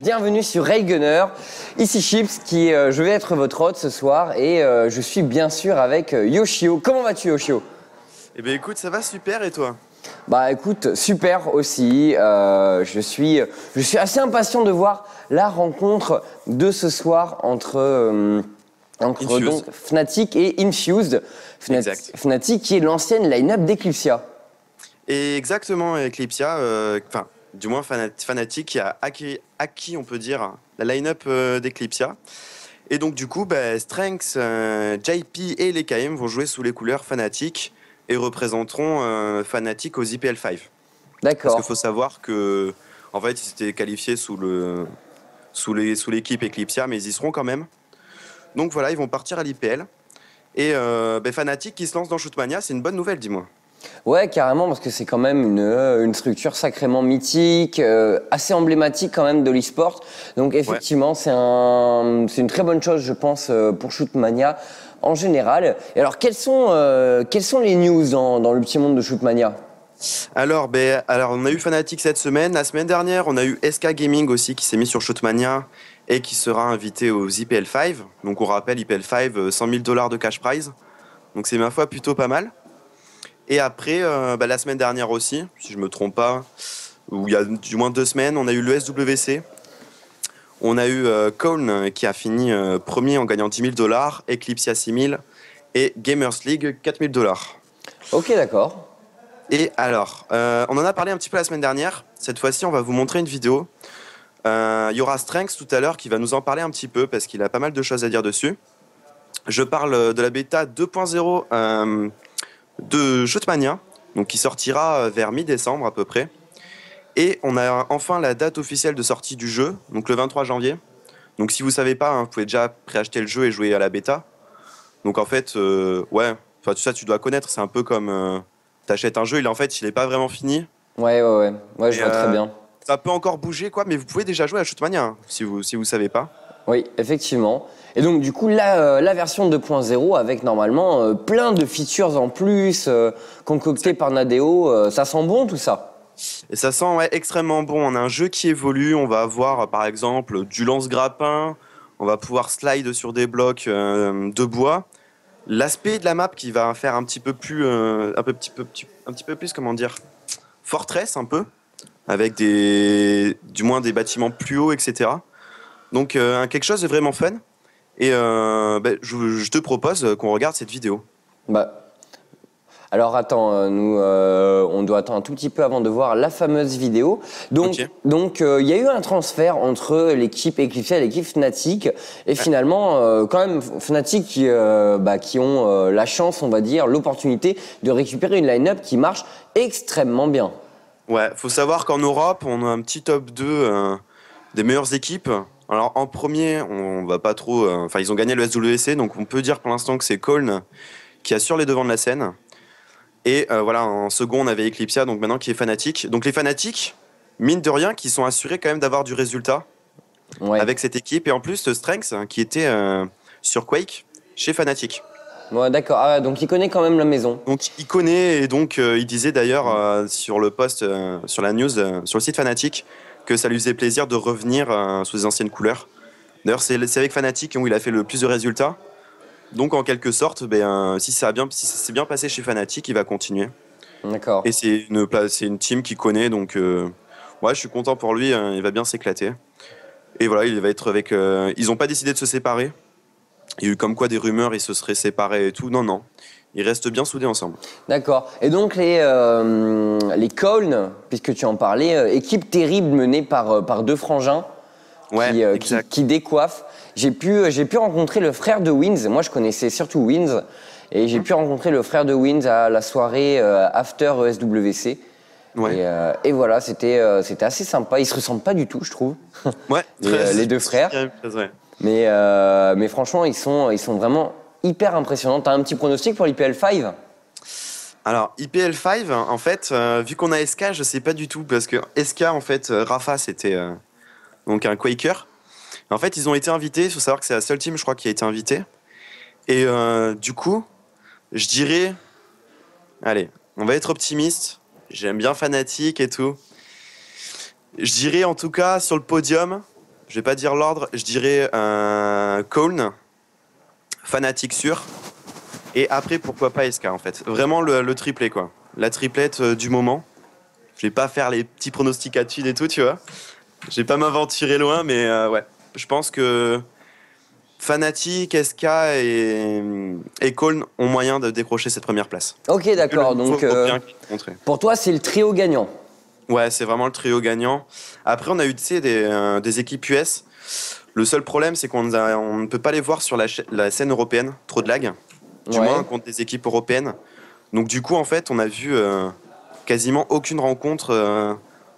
Bienvenue sur Railgunner, ici Chips, je vais être votre hôte ce soir et je suis bien sûr avec Yoshio. Comment vas-tu Yoshio? Eh bien écoute, ça va super et toi? Bah écoute, super aussi, je suis assez impatient de voir la rencontre de ce soir entre donc, Fnatic et Infused. Fnatic qui est l'ancienne line-up d'Eclipsia. Et exactement, Eclipsia, du moins Fnatic qui a acquis, on peut dire, la line-up d'Eclipsia. Et donc du coup, Strength, JP et les KM vont jouer sous les couleurs Fnatic et représenteront Fnatic aux IPL 5. D'accord. Parce qu'il faut savoir que, en fait, ils étaient qualifiés sous l'équipe Eclipsia, mais ils y seront quand même. Donc voilà, ils vont partir à l'IPL. Et Fnatic qui se lance dans Shootmania, c'est une bonne nouvelle, dis-moi. Ouais, carrément, parce que c'est quand même une structure sacrément mythique, assez emblématique quand même de l'e-sport. Donc effectivement, ouais. C'est une très bonne chose, je pense, pour Shootmania en général. Et alors, quelles sont les news dans le petit monde de Shootmania ? Alors, on a eu Fnatic cette semaine. La semaine dernière, on a eu SK Gaming aussi qui s'est mis sur Shootmania et qui sera invité aux IPL 5. Donc on rappelle, IPL 5, $100 000 de cash prize. Donc c'est ma foi plutôt pas mal. Et après, la semaine dernière aussi, si je me trompe pas, ou il y a du moins 2 semaines, on a eu le SWC. On a eu Cone qui a fini premier en gagnant $10 000, Eclipsia 6 000 et Gamers League $4 000. Ok, d'accord. Et alors, on en a parlé un petit peu la semaine dernière. Cette fois-ci, on va vous montrer une vidéo. Il y aura Strength tout à l'heure qui va nous en parler un petit peu parce qu'il a pas mal de choses à dire dessus. Je parle de la bêta 2.0 de Shootmania, donc qui sortira vers mi-décembre à peu près. Et on a enfin la date officielle de sortie du jeu, donc le 23 janvier. Donc si vous savez pas, vous pouvez déjà préacheter le jeu et jouer à la bêta. Donc en fait, tout ça tu dois connaître, c'est un peu comme t'achètes un jeu, il est pas vraiment fini. Ouais, je vois très bien. Ça peut encore bouger quoi, mais vous pouvez déjà jouer à Shootmania si vous savez pas. Oui, effectivement. Et donc du coup, la version 2.0 avec normalement plein de features en plus concoctées par Nadeo, ça sent bon tout ça? Et ça sent extrêmement bon. On a un jeu qui évolue, on va avoir par exemple du lance-grappin, on va pouvoir slide sur des blocs de bois. L'aspect de la map qui va faire un petit peu plus, comment dire, fortress un peu, avec du moins des bâtiments plus hauts, etc. Donc quelque chose de vraiment fun. Et je te propose qu'on regarde cette vidéo. Alors attends, on doit attendre un tout petit peu avant de voir la fameuse vidéo. Donc il y a eu un transfert entre l'équipe Eclipsia et l'équipe Fnatic. Et finalement, quand même, Fnatic qui ont la chance, on va dire, l'opportunité de récupérer une line-up qui marche extrêmement bien. Ouais, faut savoir qu'en Europe, on a un petit top 2 des meilleures équipes. Alors en premier, on va pas trop... ils ont gagné le SWC, donc on peut dire pour l'instant que c'est Cone qui assure les devants de la scène. Et en second, on avait Eclipsia, donc maintenant qui est Fnatic. Donc les Fnatic, mine de rien, qui sont assurés quand même d'avoir du résultat avec cette équipe. Et en plus, Strength, qui était sur Quake, chez Fnatic. Ouais, d'accord. Ah, donc il connaît quand même la maison. Donc il connaît, et donc il disait d'ailleurs sur le post, sur la news, sur le site Fnatic, que ça lui faisait plaisir de revenir sous les anciennes couleurs. D'ailleurs, c'est avec Fnatic où il a fait le plus de résultats. Donc en quelque sorte, si ça s'est bien passé chez Fnatic, il va continuer. D'accord. Et c'est une team qu'il connaît, donc je suis content pour lui, il va bien s'éclater. Et voilà, il va être avec... ils n'ont pas décidé de se séparer. Il y a eu comme quoi des rumeurs, ils se seraient séparés et tout. Non. Ils restent bien soudés ensemble. D'accord. Et donc les Cone, puisque tu en parlais, équipe terrible menée par deux frangins qui décoiffent. J'ai pu rencontrer le frère de Wins. Moi, je connaissais surtout Wins. Et j'ai pu rencontrer le frère de Wins à la soirée After SWC. Ouais. Et voilà, c'était assez sympa. Ils se ressemblent pas du tout, je trouve. Ouais, les deux frères. Mais franchement, ils sont vraiment hyper impressionnants. T'as un petit pronostic pour l'IPL 5 ? Alors, IPL 5, en fait, vu qu'on a SK, je sais pas du tout. Parce que SK, en fait, Rafa, c'était donc un Quaker. En fait, ils ont été invités. Il faut savoir que c'est la seule team, je crois, qui a été invitée. Et du coup, je dirais... Allez, on va être optimiste. J'aime bien Fnatic et tout. Je dirais, en tout cas, sur le podium, je vais pas dire l'ordre, je dirais Cone, Fnatic sûr, et après pourquoi pas SK en fait. Vraiment le triplé quoi. La triplette du moment. Je vais pas faire les petits pronostics à tuile et tout, tu vois. Je vais pas m'aventurer loin, mais ouais. Je pense que Fnatic, SK et Cone ont moyen de décrocher cette première place. Ok, d'accord. Donc, pour toi, c'est le trio gagnant. Ouais, c'est vraiment le trio gagnant. Après, on a eu des équipes US. Le seul problème, c'est qu'on ne peut pas les voir sur la scène européenne. Trop de lag. Du moins contre des équipes européennes. Donc du coup, en fait, on a vu quasiment aucune rencontre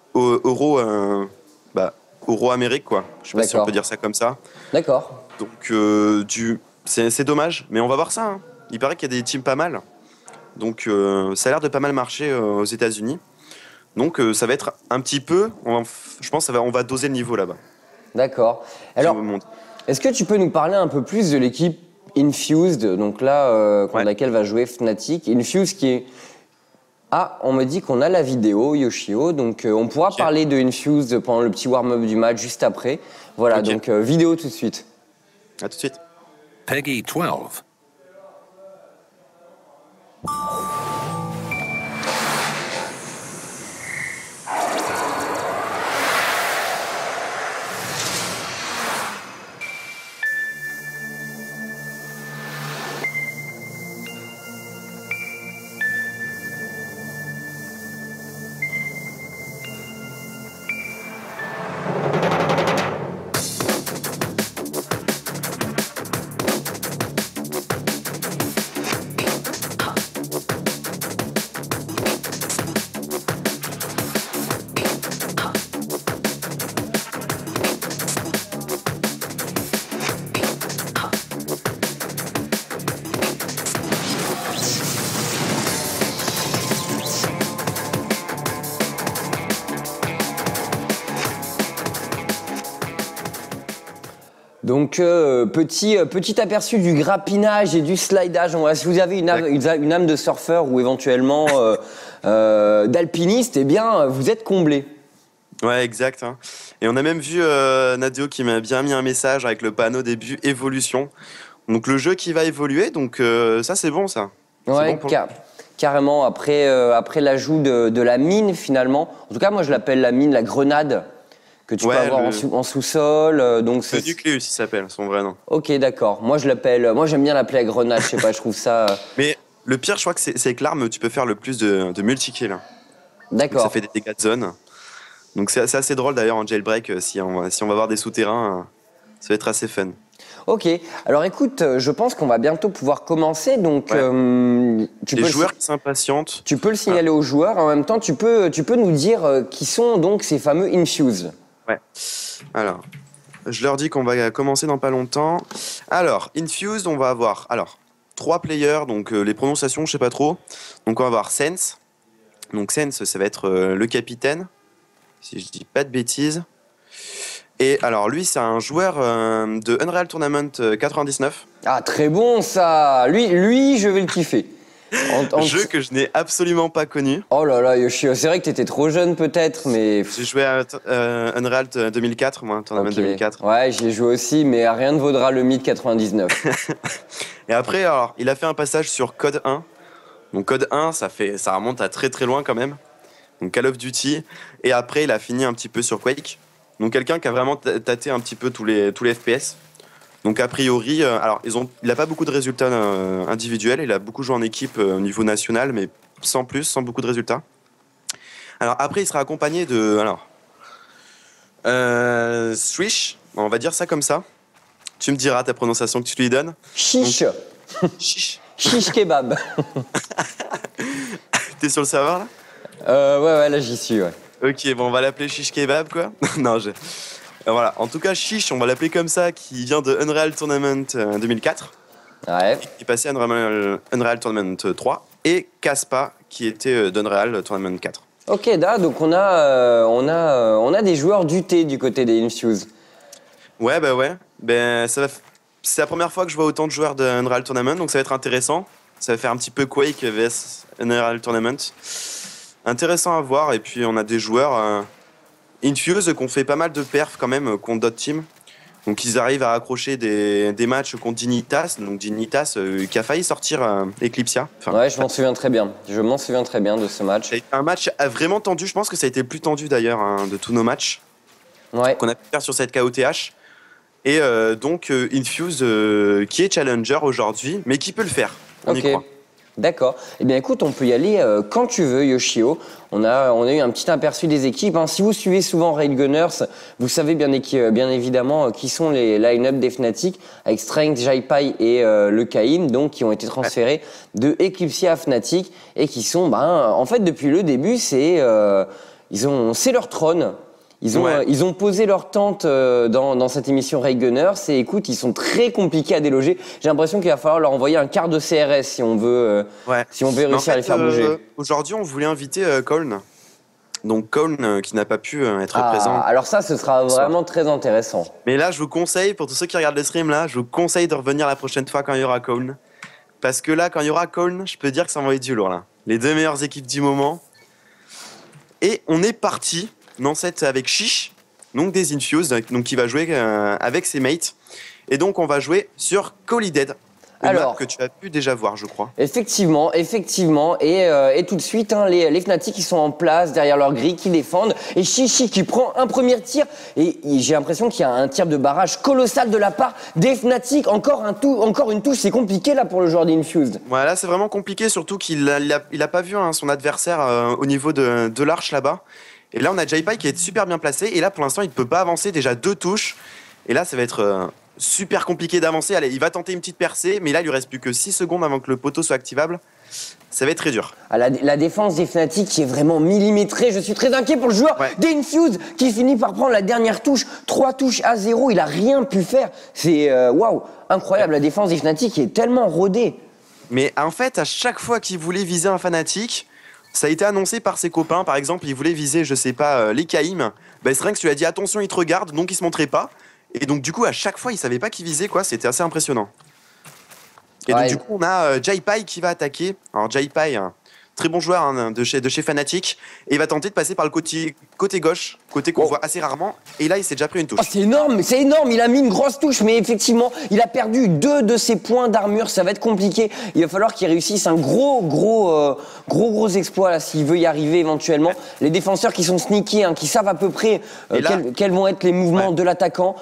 Euro-Amérique, quoi. Je sais pas si on peut dire ça comme ça. D'accord. Donc c'est dommage, mais on va voir ça. Hein. Il paraît qu'il y a des teams pas mal. Donc ça a l'air de pas mal marcher aux États-Unis. Donc ça va être un petit peu, je pense on va doser le niveau là-bas. D'accord. Alors, est-ce que tu peux nous parler un peu plus de l'équipe Infused, donc là, contre laquelle va jouer Fnatic. Infused qui est... Ah, on me dit qu'on a la vidéo, Yoshio, donc on pourra parler de Infused pendant le petit warm-up du match juste après. Voilà, donc vidéo tout de suite. À tout de suite. Peggy 12. Donc, petit aperçu du grappinage et du slidage. Si vous avez une âme de surfeur ou éventuellement d'alpiniste, eh bien, vous êtes comblé. Ouais, exact. Hein. Et on a même vu Nadio qui m'a bien mis un message avec le panneau début évolution. Donc, le jeu qui va évoluer, donc ça, c'est bon, ça. Ouais, bon carrément. Après l'ajout de la mine, finalement. En tout cas, moi, je l'appelle la mine, la grenade. Que tu peux avoir en sous-sol. Donc le Nucleus, il s'appelle, son vrai nom. Ok, d'accord. Moi, j'aime bien l'appeler la grenade, je sais pas, je trouve ça... Mais le pire, je crois que c'est avec l'arme où tu peux faire le plus de multi-kills. D'accord. Ça fait des dégâts de zone. Donc c'est assez drôle d'ailleurs en jailbreak, si on va voir des souterrains, ça va être assez fun. Ok, alors écoute, je pense qu'on va bientôt pouvoir commencer, donc les joueurs qui s'impatientent. Tu peux le signaler aux joueurs, en même temps tu peux nous dire qui sont donc ces fameux Infused. Ouais, alors, je leur dis qu'on va commencer dans pas longtemps. Alors, Infused, on va avoir 3 players, donc les prononciations, je sais pas trop. Donc on va avoir Sense. Donc Sense, ça va être le capitaine, si je dis pas de bêtises. Et alors lui, c'est un joueur de Unreal Tournament 99. Ah, très bon ça. Lui, je vais le kiffer. Jeu que je n'ai absolument pas connu. Oh là là, Yoshio, c'est vrai que t'étais trop jeune peut-être, mais... J'ai joué à Unreal 2004, moi, Tournament 2004. Ouais, j'y ai joué aussi, mais rien ne vaudra le mythe 99. Et après, alors, il a fait un passage sur Code 1. Donc Code 1, ça remonte à très très loin quand même. Donc Call of Duty. Et après, il a fini un petit peu sur Quake. Donc quelqu'un qui a vraiment tâté un petit peu tous les FPS. Donc a priori, il n'a pas beaucoup de résultats individuels, il a beaucoup joué en équipe au niveau national, mais sans beaucoup de résultats. Alors après, il sera accompagné de Swish, on va dire ça comme ça. Tu me diras ta prononciation que tu lui donnes. Chiche. Chiche. Chiche kebab. T'es sur le serveur là ? Ouais, là j'y suis, ouais. Ok, bon, on va l'appeler Chiche kebab quoi. Non, voilà, en tout cas, Chiche, on va l'appeler comme ça, qui vient de Unreal Tournament 2004. Ouais. Qui est passé à Unreal Tournament 3. Et Caspa, qui était d'Unreal Tournament 4. Ok, donc on a des joueurs d'UT du côté des Infused. Ouais, bah ouais. C'est la première fois que je vois autant de joueurs de Unreal Tournament, donc ça va être intéressant. Ça va faire un petit peu Quake vs Unreal Tournament. Intéressant à voir, et puis on a des joueurs... Infuse qu'on fait pas mal de perfs quand même contre d'autres teams. Donc ils arrivent à accrocher des matchs contre Dignitas. Donc Dignitas qui a failli sortir Eclipsia. Ouais, je m'en souviens très bien. Je m'en souviens très bien de ce match. C'est un match vraiment tendu. Je pense que ça a été le plus tendu d'ailleurs de tous nos matchs qu'on a pu faire sur cette KOTH. Et donc Infuse qui est challenger aujourd'hui, mais qui peut le faire. On y croit. D'accord. Eh bien, écoute, on peut y aller quand tu veux, Yoshio. On a eu un petit aperçu des équipes. Si vous suivez souvent Railgunners, vous savez bien évidemment qui sont les line-up des Fnatic, avec Strength, Jaipai et le Caïm, donc qui ont été transférés de Eclipsia à Fnatic et qui sont, en fait, depuis le début, c'est leur trône. Ils ont posé leur tente dans cette émission Railgunners et écoute, ils sont très compliqués à déloger. J'ai l'impression qu'il va falloir leur envoyer un quart de CRS si on veut, réussir à les faire bouger. Aujourd'hui, on voulait inviter Colne. Donc Colne qui n'a pas pu être présent. Alors ça, ce sera vraiment très intéressant. Mais là, je vous conseille, pour tous ceux qui regardent le stream, là, je vous conseille de revenir la prochaine fois quand il y aura Colne. Parce que là, quand il y aura Colne, je peux dire que ça va être du lourd là. Les 2 meilleures équipes du moment. Et on est parti. Non, c'est avec Chiche, donc des Infuse, donc qui va jouer avec ses mates. Et donc on va jouer sur Collidead, map que tu as pu déjà voir, je crois. Effectivement. Et tout de suite, les Fnatic qui sont en place derrière leur grille, qui défendent. Et Chichi qui prend un premier tir. Et j'ai l'impression qu'il y a un tir de barrage colossal de la part des Fnatic. Encore une touche, c'est compliqué là pour le joueur d'Infused. Voilà, c'est vraiment compliqué, surtout qu'il a pas vu son adversaire au niveau de l'arche là-bas. Et là, on a Jaipai qui est super bien placé. Et là, pour l'instant, il ne peut pas avancer. Déjà 2 touches. Et là, ça va être super compliqué d'avancer. Allez, il va tenter une petite percée. Mais là, il lui reste plus que 6 secondes avant que le poteau soit activable. Ça va être très dur. La défense des Fnatic qui est vraiment millimétrée. Je suis très inquiet pour le joueur d'Infuse qui finit par prendre la dernière touche. 3 touches à 0. Il n'a rien pu faire. C'est incroyable. La défense des Fnatic est tellement rodée. Mais en fait, à chaque fois qu'il voulait viser un Fnatic, ça a été annoncé par ses copains. Par exemple, il voulait viser, je sais pas, les Caïm. Strength lui a dit attention, il te regarde, donc il se montrait pas. Et donc, du coup, à chaque fois, il savait pas qui visait, quoi. C'était assez impressionnant. Et donc, du coup, on a Jaipai qui va attaquer. Alors, Jaipai, très bon joueur de chez Fnatic. Et il va tenter de passer par le côté gauche, côté qu'on voit assez rarement. Et là, il s'est déjà pris une touche. C'est énorme. Il a mis une grosse touche, mais effectivement, il a perdu 2 de ses points d'armure. Ça va être compliqué. Il va falloir qu'il réussisse un gros exploit là, s'il veut y arriver éventuellement. Les défenseurs qui sont sneaky, qui savent à peu près quels vont être les mouvements de l'attaquant.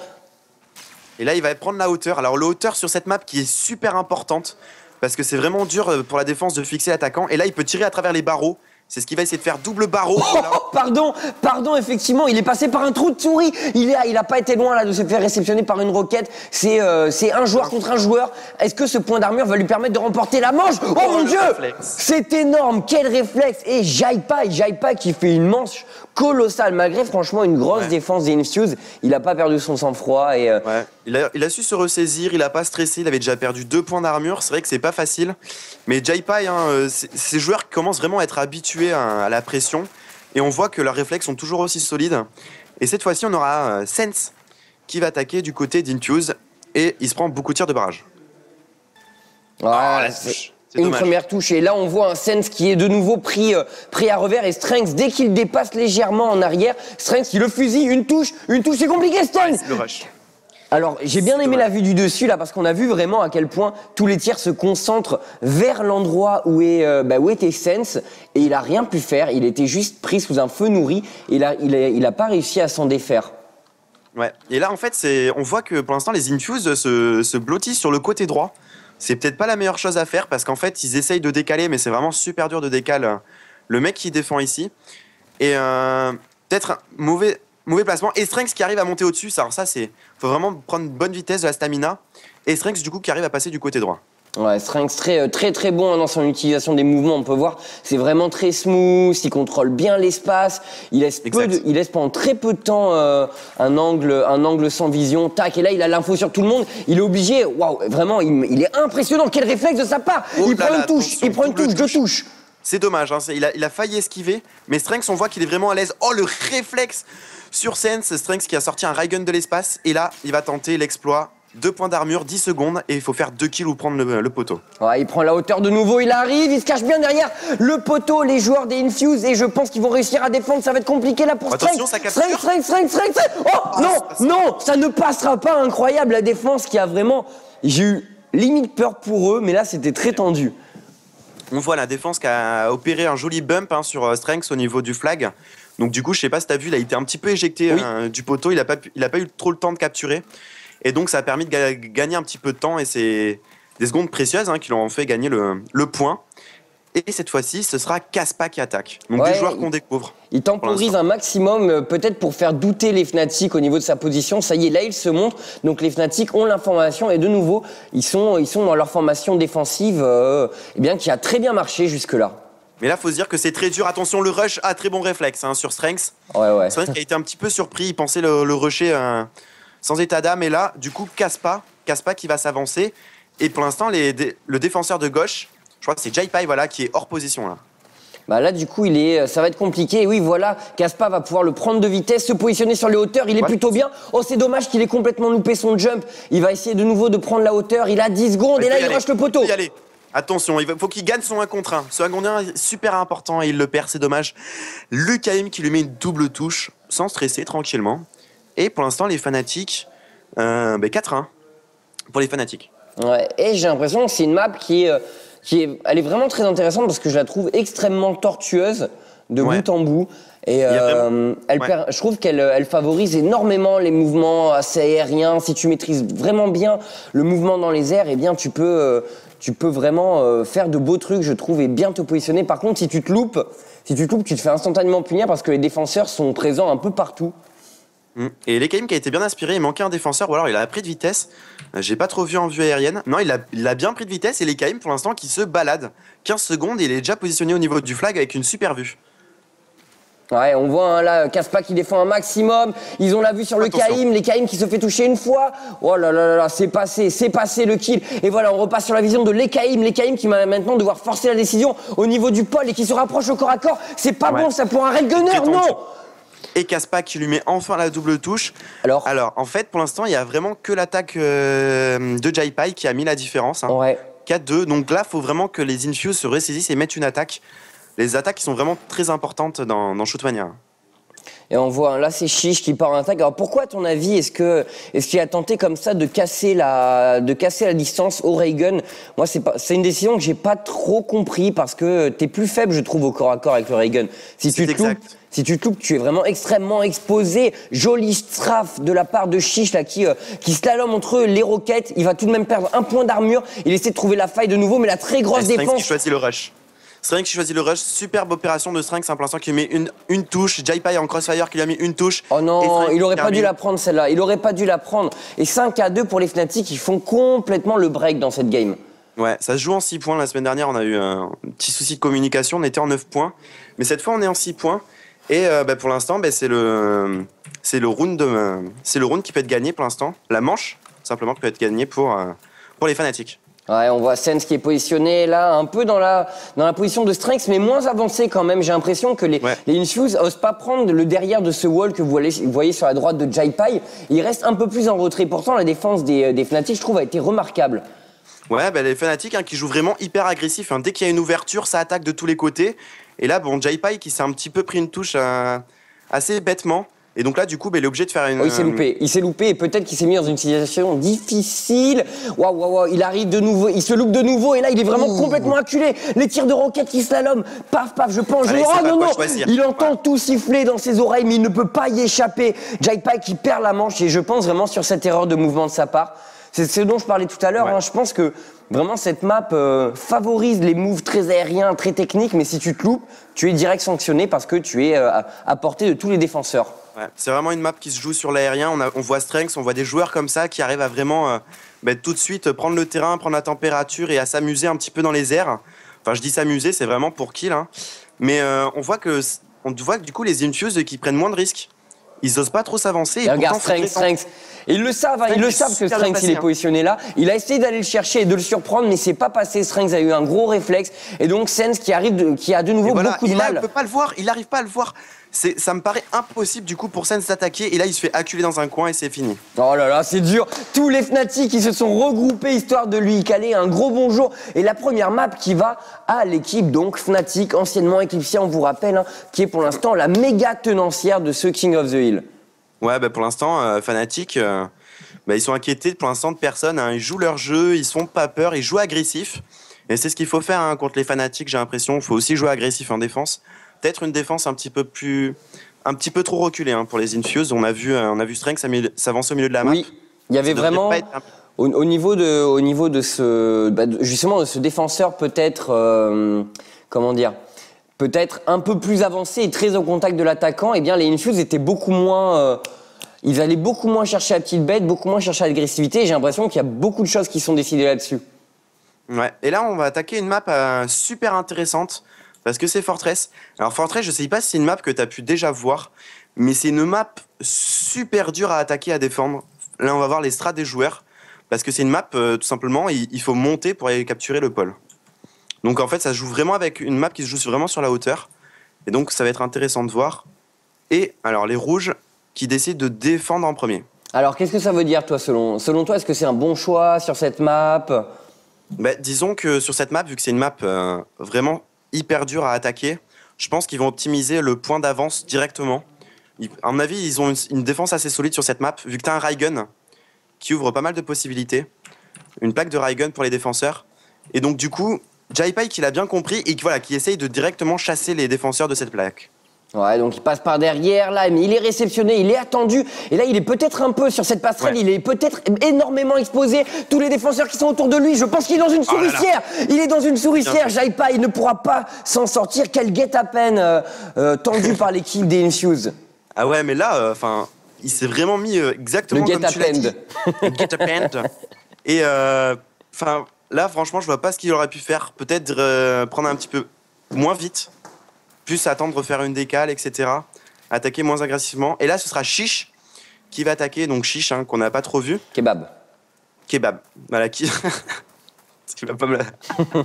Et là, il va prendre la hauteur. Alors, la hauteur sur cette map qui est super importante, parce que c'est vraiment dur pour la défense de fixer l'attaquant. Et là, il peut tirer à travers les barreaux. C'est ce qu'il va essayer de faire, double barreau. Pardon, effectivement, il est passé par un trou de souris. Il a pas été loin là de se faire réceptionner par une roquette. C'est un joueur contre un joueur. Est-ce que ce point d'armure va lui permettre de remporter la manche? Oh mon Dieu, c'est énorme, quel réflexe. Et Jaipai qui fait une manche colossale, malgré franchement une grosse défense d'Infuse. Il a pas perdu son sang-froid. Il a su se ressaisir, il a pas stressé, il avait déjà perdu 2 points d'armure. C'est vrai que c'est pas facile. Mais Jaipai, ces joueurs qui commencent vraiment à être habitués à la pression. Et on voit que leurs réflexes sont toujours aussi solides. Et cette fois-ci, on aura Sense qui va attaquer du côté d'Infuse. Et il se prend beaucoup de tirs de barrage. Une première touche. Et là, on voit un Sense qui est de nouveau pris à revers. Et Strength, dès qu'il dépasse légèrement en arrière, Strength qui le fusille. Une touche, c'est compliqué, Strength. C'est le rush. Alors, j'ai bien aimé la vue du dessus, là, parce qu'on a vu vraiment à quel point tous les tirs se concentrent vers l'endroit où était Sense, et il a rien pu faire. Il était juste pris sous un feu nourri, et il a pas réussi à s'en défaire. Ouais. Et là, en fait, on voit que pour l'instant, les Infuse se blottissent sur le côté droit. C'est peut-être pas la meilleure chose à faire, parce qu'en fait, ils essayent de décaler, mais c'est vraiment super dur de décaler le mec qui défend ici. Et peut-être un mauvais placement. Et Strength qui arrive à monter au-dessus. Alors ça, faut vraiment prendre une bonne vitesse de la stamina. Et Strength, du coup, qui arrive à passer du côt droit. Ouais, Strength très bon dans son utilisation des mouvements. On peut voir, c'est vraiment très smooth. Il contrôle bien l'espace. Il laisse pendant très peu de temps un angle sans vision. Tac, et là, il a l'info sur tout le monde. Il est obligé. Waouh, vraiment, il est impressionnant. Quel réflexe de sa part. Il prend une touche, deux touches. C'est dommage, il a failli esquiver, mais Strength, on voit qu'il est vraiment à l'aise. Oh, le réflexe sur Sense, Strength qui a sorti un Raygun de l'espace, et là, il va tenter l'exploit 2 points d'armure, 10 secondes, et il faut faire 2 kills ou prendre le poteau. Ouais, il prend la hauteur de nouveau, il arrive, il se cache bien derrière le poteau, les joueurs des Infuse, et je pense qu'ils vont réussir à défendre, ça va être compliqué là pour Strength. Attention, ça capture. Strength. Oh non, ça ne passera pas, incroyable la défense qui a vraiment... J'ai eu limite peur pour eux, mais là c'était très tendu. On voit la défense qui a opéré un joli bump sur Strength au niveau du flag. Donc du coup, je sais pas si t'as vu, il a été un petit peu éjecté du poteau, il a pas eu trop le temps de capturer. Et donc ça a permis de gagner un petit peu de temps et c'est des secondes précieuses qui leur ont fait gagner le point. Et cette fois-ci, ce sera Caspa qui attaque. Donc des joueurs qu'on découvre. Il temporise un maximum, peut-être pour faire douter les Fnatic au niveau de sa position. Ça y est, là, il se montre. Donc les Fnatic ont l'information et de nouveau, ils sont dans leur formation défensive qui a très bien marché jusque-là. Mais là, il faut se dire que c'est très dur. Attention, le rush a très bon réflexe sur Strength. Ouais. Strength qui a été un petit peu surpris. Il pensait le rusher sans état d'âme. Et là, du coup, Caspa qui va s'avancer. Et pour l'instant, le défenseur de gauche, je crois que c'est Jaipai qui est hors position là. Bah là, du coup, ça va être compliqué. Et oui, voilà, Caspa va pouvoir le prendre de vitesse, se positionner sur les hauteurs. Il est plutôt bien. Oh, c'est dommage qu'il ait complètement loupé son jump. Il va essayer de nouveau de prendre la hauteur. Il a 10 secondes et là, il rush le poteau. Attention, il faut qu'il gagne son 1 contre 1. Ce 1 contre 1 est super important et il le perd, c'est dommage. Lucaim qui lui met une double touche, sans stresser, tranquillement. Et pour l'instant, les Fanatics, 4-1 pour les Fanatics. Ouais, et j'ai l'impression que c'est une map elle est vraiment très intéressante parce que je la trouve extrêmement tortueuse de bout en bout. Et je trouve qu'elle favorise énormément les mouvements assez aériens. Si tu maîtrises vraiment bien le mouvement dans les airs, eh bien tu peux vraiment faire de beaux trucs, je trouve, et bien te positionner. Par contre, si tu te loupes, tu te fais instantanément punir parce que les défenseurs sont présents un peu partout. Et Lekaim qui a été bien inspiré, il manquait un défenseur ou alors il a pris de vitesse. J'ai pas trop vu en vue aérienne. Non, il a bien pris de vitesse et Lekaim pour l'instant qui se balade. 15 secondes et il est déjà positionné au niveau du flag avec une super vue. Ouais, on voit là Caspa qui défend un maximum. Ils ont la vue sur le Caïm, les Caïm qui se fait toucher une fois. Oh là là là, c'est passé le kill. Et voilà, on repasse sur la vision de Lekaim qui va maintenant devoir forcer la décision au niveau du pôle et qui se rapproche au corps à corps. C'est pas bon ça pour un Red Gunner, non. Et Caspa qui lui met enfin la double touche. Alors en fait, pour l'instant, il y a vraiment que l'attaque de Jaipai qui a mis la différence. 4-2. Donc là, il faut vraiment que les Infuse se ressaisissent et mettent une attaque. Les attaques qui sont vraiment très importantes dans Shootmania. Et on voit, là c'est Chiche qui part en attaque. Alors pourquoi à ton avis, est-ce qu'il a tenté comme ça de casser la distance au Raygun? Moi c'est une décision que j'ai pas trop compris parce que t'es plus faible je trouve au corps à corps avec le Raygun. Si tu te loupes, tu es vraiment extrêmement exposé. Joli strafe de la part de Chiche là, qui slalom entre les roquettes. Il va tout de même perdre 1 point d'armure. Il essaie de trouver la faille de nouveau, mais la très grosse défense. Qui choisit le rush. Strength qui choisit le rush, superbe opération de Strength, pour l'instant qui lui met une touche. Jaipai en crossfire qui lui a mis une touche. Oh non, il aurait pas dû la prendre celle-là, il aurait pas dû la prendre. Et 5-2 pour les Fnatic, ils font complètement le break dans cette game. Ouais, ça se joue en 6 points. La semaine dernière, on a eu un petit souci de communication, on était en 9 points. Mais cette fois, on est en 6 points. Et pour l'instant, c'est le round qui peut être gagné pour l'instant. La manche, simplement, qui peut être gagnée pour les Fanatics. Ouais, on voit Sens qui est positionné là, un peu dans la position de Strength, mais moins avancé quand même. J'ai l'impression que les Infuse osent pas prendre le derrière de ce wall que vous voyez sur la droite de Jaipai. Il reste un peu plus en retrait. Pourtant, la défense des Fnatic, je trouve, a été remarquable. Ouais, les Fnatic qui jouent vraiment hyper agressif. Dès qu'il y a une ouverture, ça attaque de tous les côtés. Et là, Jaipai qui s'est un petit peu pris une touche assez bêtement. Et donc là, du coup, il est obligé de faire une... Oh, il s'est loupé et peut-être qu'il s'est mis dans une situation difficile. Waouh, il arrive de nouveau, il se loupe de nouveau et là, il est vraiment complètement acculé. Les tirs de roquette qui slalom, paf, je pense. Il entend tout siffler dans ses oreilles, mais il ne peut pas y échapper. Jaipai qui perd la manche et je pense vraiment sur cette erreur de mouvement de sa part. C'est ce dont je parlais tout à l'heure. Je pense que vraiment cette map favorise les moves très aériens, très techniques, mais si tu te loupes, tu es direct sanctionné parce que tu es à portée de tous les défenseurs. Ouais, c'est vraiment une map qui se joue sur l'aérien. On voit Strength, on voit des joueurs comme ça qui arrivent à vraiment tout de suite prendre le terrain, prendre la température et à s'amuser un petit peu dans les airs. Enfin, je dis s'amuser, c'est vraiment pour kill. Mais on voit que du coup les Infuse qui prennent moins de risques. Ils osent pas trop s'avancer. Regarde Strength. Ils le savent, que Strength il est positionné là. Il a essayé d'aller le chercher et de le surprendre, mais c'est pas passé. Strength a eu un gros réflexe et donc Sens qui a de nouveau beaucoup de mal. Il peut pas le voir, il arrive pas à le voir. ça me paraît impossible du coup pour Sens d'attaquer et là il se fait acculer dans un coin et c'est fini. Oh là là, c'est dur. Tous les Fnatic qui se sont regroupés histoire de lui caler un gros bonjour. Et la première map qui va à l'équipe donc Fnatic, anciennement Eclipsia, on vous rappelle, hein, qui est pour l'instant la méga tenancière de ce King of the Hill. Ouais, bah pour l'instant, Fnatic, ils sont inquiétés pour l'instant de personne. Hein. Ils jouent leur jeu, ils se font pas peur, ils jouent agressif. Et c'est ce qu'il faut faire hein, contre les Fnatic, j'ai l'impression. Il faut aussi jouer agressif en défense. Peut-être une défense un petit peu trop reculée hein, pour les Infuse. On a vu Strength s'avancer au milieu de la map. Oui, il y avait vraiment au niveau de ce justement de ce défenseur peut-être peut-être un peu plus avancé et très au contact de l'attaquant. Eh bien les Infuse étaient beaucoup moins ils allaient beaucoup moins chercher la petite bête, beaucoup moins chercher l'agressivité. Et j'ai l'impression qu'il y a beaucoup de choses qui sont décidées là-dessus. Ouais. Et là on va attaquer une map super intéressante. Parce que c'est Fortress. Alors Fortress, je sais pas si c'est une map que tu as pu déjà voir, mais c'est une map super dure à attaquer, à défendre. Là, on va voir les strats des joueurs, parce que c'est une map, tout simplement, il faut monter pour aller capturer le pôle. Donc en fait, ça se joue vraiment avec une map qui se joue vraiment sur la hauteur. Et donc ça va être intéressant de voir. Et alors les rouges qui décident de défendre en premier. Alors qu'est-ce que ça veut dire, toi, selon toi, est-ce que c'est un bon choix sur cette map ? Disons que sur cette map, vu que c'est une map vraiment hyper dur à attaquer, je pense qu'ils vont optimiser le point d'avance directement. À mon avis, ils ont une défense assez solide sur cette map, vu que tu as un Raigun qui ouvre pas mal de possibilités. Une plaque de Raigun pour les défenseurs. Et donc du coup, Jaipai qui l'a bien compris et qui essaye de directement chasser les défenseurs de cette plaque. Ouais, donc il passe par derrière, là, mais il est réceptionné, il est attendu. Et là, il est peut-être un peu sur cette passerelle, il est peut-être énormément exposé. Tous les défenseurs qui sont autour de lui, je pense qu'il est dans une souricière. Il est dans une souricière, Jaipai, il ne pourra pas s'en sortir. Quel guet-apens tendu par l'équipe des Infuse. Ah ouais, mais là, il s'est vraiment mis exactement comme tu l'as dit. Le guet-apens. Et là, franchement, je vois pas ce qu'il aurait pu faire. Peut-être prendre un petit peu moins vite. Plus attendre, faire une décale, etc. Attaquer moins agressivement. Et là, ce sera Chiche qui va attaquer. Donc Chiche, hein, qu'on n'a pas trop vu. Kebab. Voilà, qui va pas me la...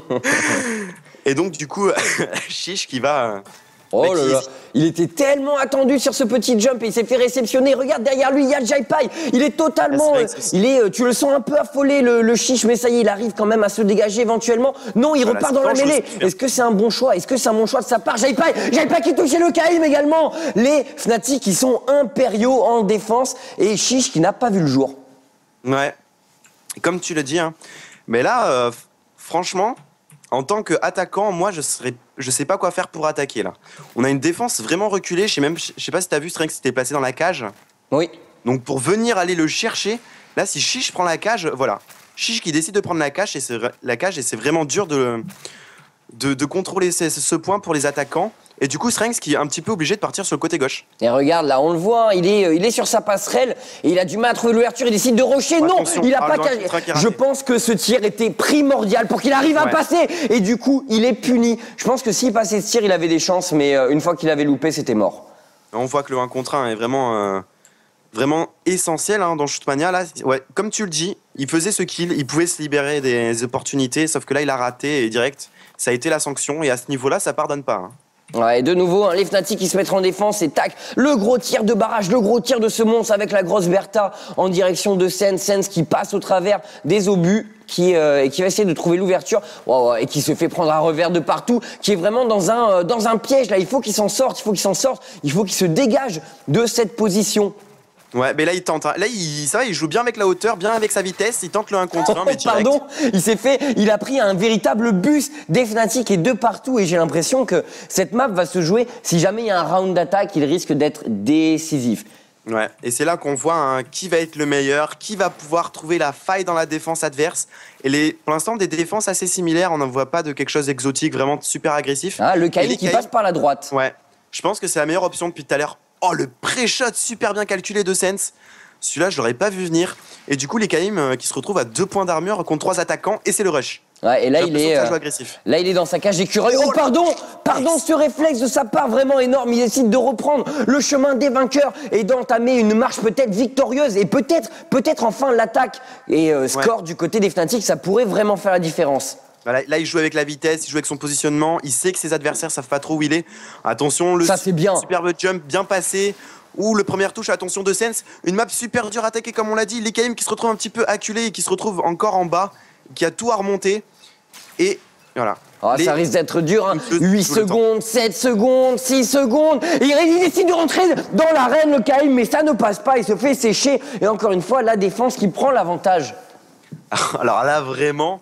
Et donc, du coup, Chiche qui va... Oh là là, il était tellement attendu sur ce petit jump et il s'est fait réceptionner. Regarde derrière lui, il y a Jaipai. Il est totalement, tu le sens un peu affolé le Chiche, mais ça y est, il arrive quand même à se dégager éventuellement. Non, il repart dans la mêlée. Est-ce que c'est un bon choix ? Est-ce que c'est un bon choix de sa part ? Jaipai qui touchait le KM également. Les Fnatic qui sont impériaux en défense et Chiche qui n'a pas vu le jour. Ouais, comme tu le dis, hein. Mais là, franchement, en tant qu'attaquant, moi, je sais pas quoi faire pour attaquer, là. On a une défense vraiment reculée. Je sais pas si t'as vu, Strength s'était placé dans la cage. Oui. Donc, pour venir aller le chercher, là, si Chiche prend la cage, voilà. Chiche qui décide de prendre la cage, et c'est vraiment dur de contrôler ce point pour les attaquants. Et du coup, Strength qui est un petit peu obligé de partir sur le côté gauche. Et regarde, là, on le voit, il est sur sa passerelle et il a du mal à trouver l'ouverture. Il décide de rusher. Non, il a pas cagé. Je pense que ce tir était primordial pour qu'il arrive à passer. Et du coup, il est puni. Je pense que s'il passait ce tir, il avait des chances, mais une fois qu'il avait loupé, c'était mort. On voit que le 1 contre 1 est vraiment essentiel hein, dans Shootmania. Là, ouais, comme tu le dis, il faisait ce kill, il pouvait se libérer des opportunités, sauf que là, il a raté et direct, ça a été la sanction. Et à ce niveau-là, ça pardonne pas. Hein. Ouais, et de nouveau, hein, les Fnatic qui se mettent en défense et tac, le gros tir de barrage, le gros tir de ce monstre avec la grosse Bertha en direction de Sens qui passe au travers des obus, qui va essayer de trouver l'ouverture et qui se fait prendre un revers de partout, qui est vraiment dans un piège là. Il faut qu'il s'en sorte, il faut qu'il se dégage de cette position. Ouais, mais là il tente. Hein. Là, il joue bien avec la hauteur, bien avec sa vitesse. Il tente le 1 contre 1, mais direct. Pardon, il a pris un véritable bus des Fnatic et de partout. Et j'ai l'impression que cette map va se jouer. Si jamais il y a un round d'attaque, il risque d'être décisif. Ouais, et c'est là qu'on voit hein, qui va être le meilleur, qui va pouvoir trouver la faille dans la défense adverse. Et pour l'instant, des défenses assez similaires. On n'en voit pas de quelque chose d'exotique, vraiment super agressif. Ah, le Kai qui passe par la droite. Ouais, je pense que c'est la meilleure option depuis tout à l'heure. Oh, le pré-shot super bien calculé de Sens. Celui-là, je l'aurais pas vu venir. Et du coup, les Kaim qui se retrouvent à 2 points d'armure contre 3 attaquants. Et c'est le rush. Ouais, et là, il est dans sa cage d'écureuil. Oh, pardon, ce réflexe de sa part vraiment énorme. Il décide de reprendre le chemin des vainqueurs et d'entamer une marche peut-être victorieuse. Et peut-être enfin l'attaque. Et score du côté des Fnatic, ça pourrait vraiment faire la différence. Voilà, là, il joue avec la vitesse, il joue avec son positionnement. Il sait que ses adversaires savent pas trop où il est. Attention, le superbe jump bien passé. Ou le première touche, attention de Sense. Une map super dure à attaquer, comme on l'a dit. L'Ekaim qui se retrouve un petit peu acculé et qui se retrouve encore en bas, qui a tout à remonter. Et voilà. Oh, ça risque d'être dur, hein. 8 secondes, 7 secondes, 6 secondes. Il décide de rentrer dans l'arène, le Kaim, mais ça ne passe pas, il se fait sécher. Et encore une fois, la défense qui prend l'avantage. Alors là, vraiment,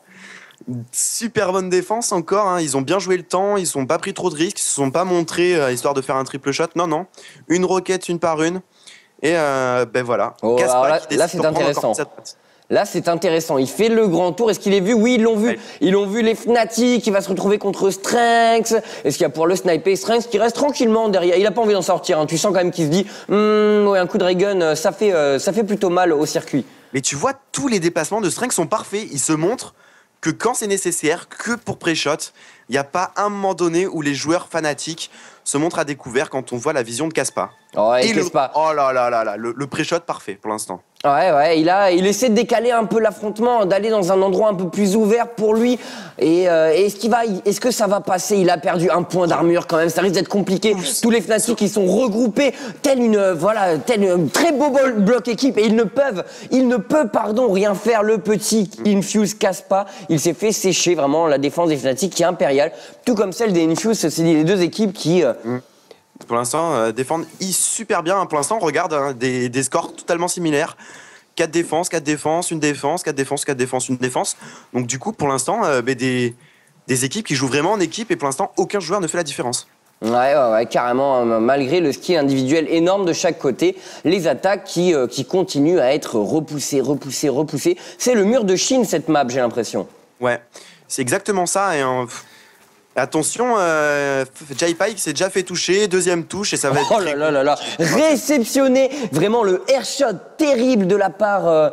super bonne défense encore. Hein. Ils ont bien joué le temps, ils n'ont pas pris trop de risques, ils ne se sont pas montrés histoire de faire un triple shot. Non, non. Une roquette, une par une. Et ben voilà. Oh, là c'est intéressant. Là, c'est intéressant. Il fait le grand tour. Est-ce qu'il est vu? Oui, ils l'ont vu. Ouais. Ils l'ont vu, les Fnatic. Il va se retrouver contre Strength. Est-ce qu'il va pouvoir le sniper? Strength qui reste tranquillement derrière. Il n'a pas envie d'en sortir. Hein. Tu sens quand même qu'il se dit ouais, un coup de ray gun, ça fait plutôt mal au circuit. Mais tu vois, tous les déplacements de Strength sont parfaits. Il se montre que quand c'est nécessaire, que pour pré-shot, il n'y a pas un moment donné où les joueurs fanatiques se montrent à découvert quand on voit la vision de Caspa. Oh, ouais, Caspa. Oh là là là là, le pré-shot parfait pour l'instant. Ouais, il essaie de décaler un peu l'affrontement, d'aller dans un endroit un peu plus ouvert pour lui. Et est-ce que ça va passer? Il a perdu un point d'armure quand même, ça risque d'être compliqué. Tous les Fnatic qui sont regroupés, tel un très beau bloc équipe, et il ne peut rien faire. Le petit Infuse Caspa, il s'est fait sécher vraiment. La défense des Fnatic qui est impériale, tout comme celle des Infuse. C'est les deux équipes qui pour l'instant, défendent super bien. Pour l'instant, on regarde des scores totalement similaires. 4 défenses, 4 défenses, une défense, 4 défenses, 4 défenses, une défense. Donc du coup, pour l'instant, des équipes qui jouent vraiment en équipe et pour l'instant, aucun joueur ne fait la différence. Ouais, carrément, malgré le skill individuel énorme de chaque côté, les attaques qui continuent à être repoussées. C'est le mur de Chine, cette map, j'ai l'impression. Ouais, c'est exactement ça. Et attention, J-Pike s'est déjà fait toucher, deuxième touche et ça va être... Oh là là, réceptionné, vraiment le airshot terrible de la part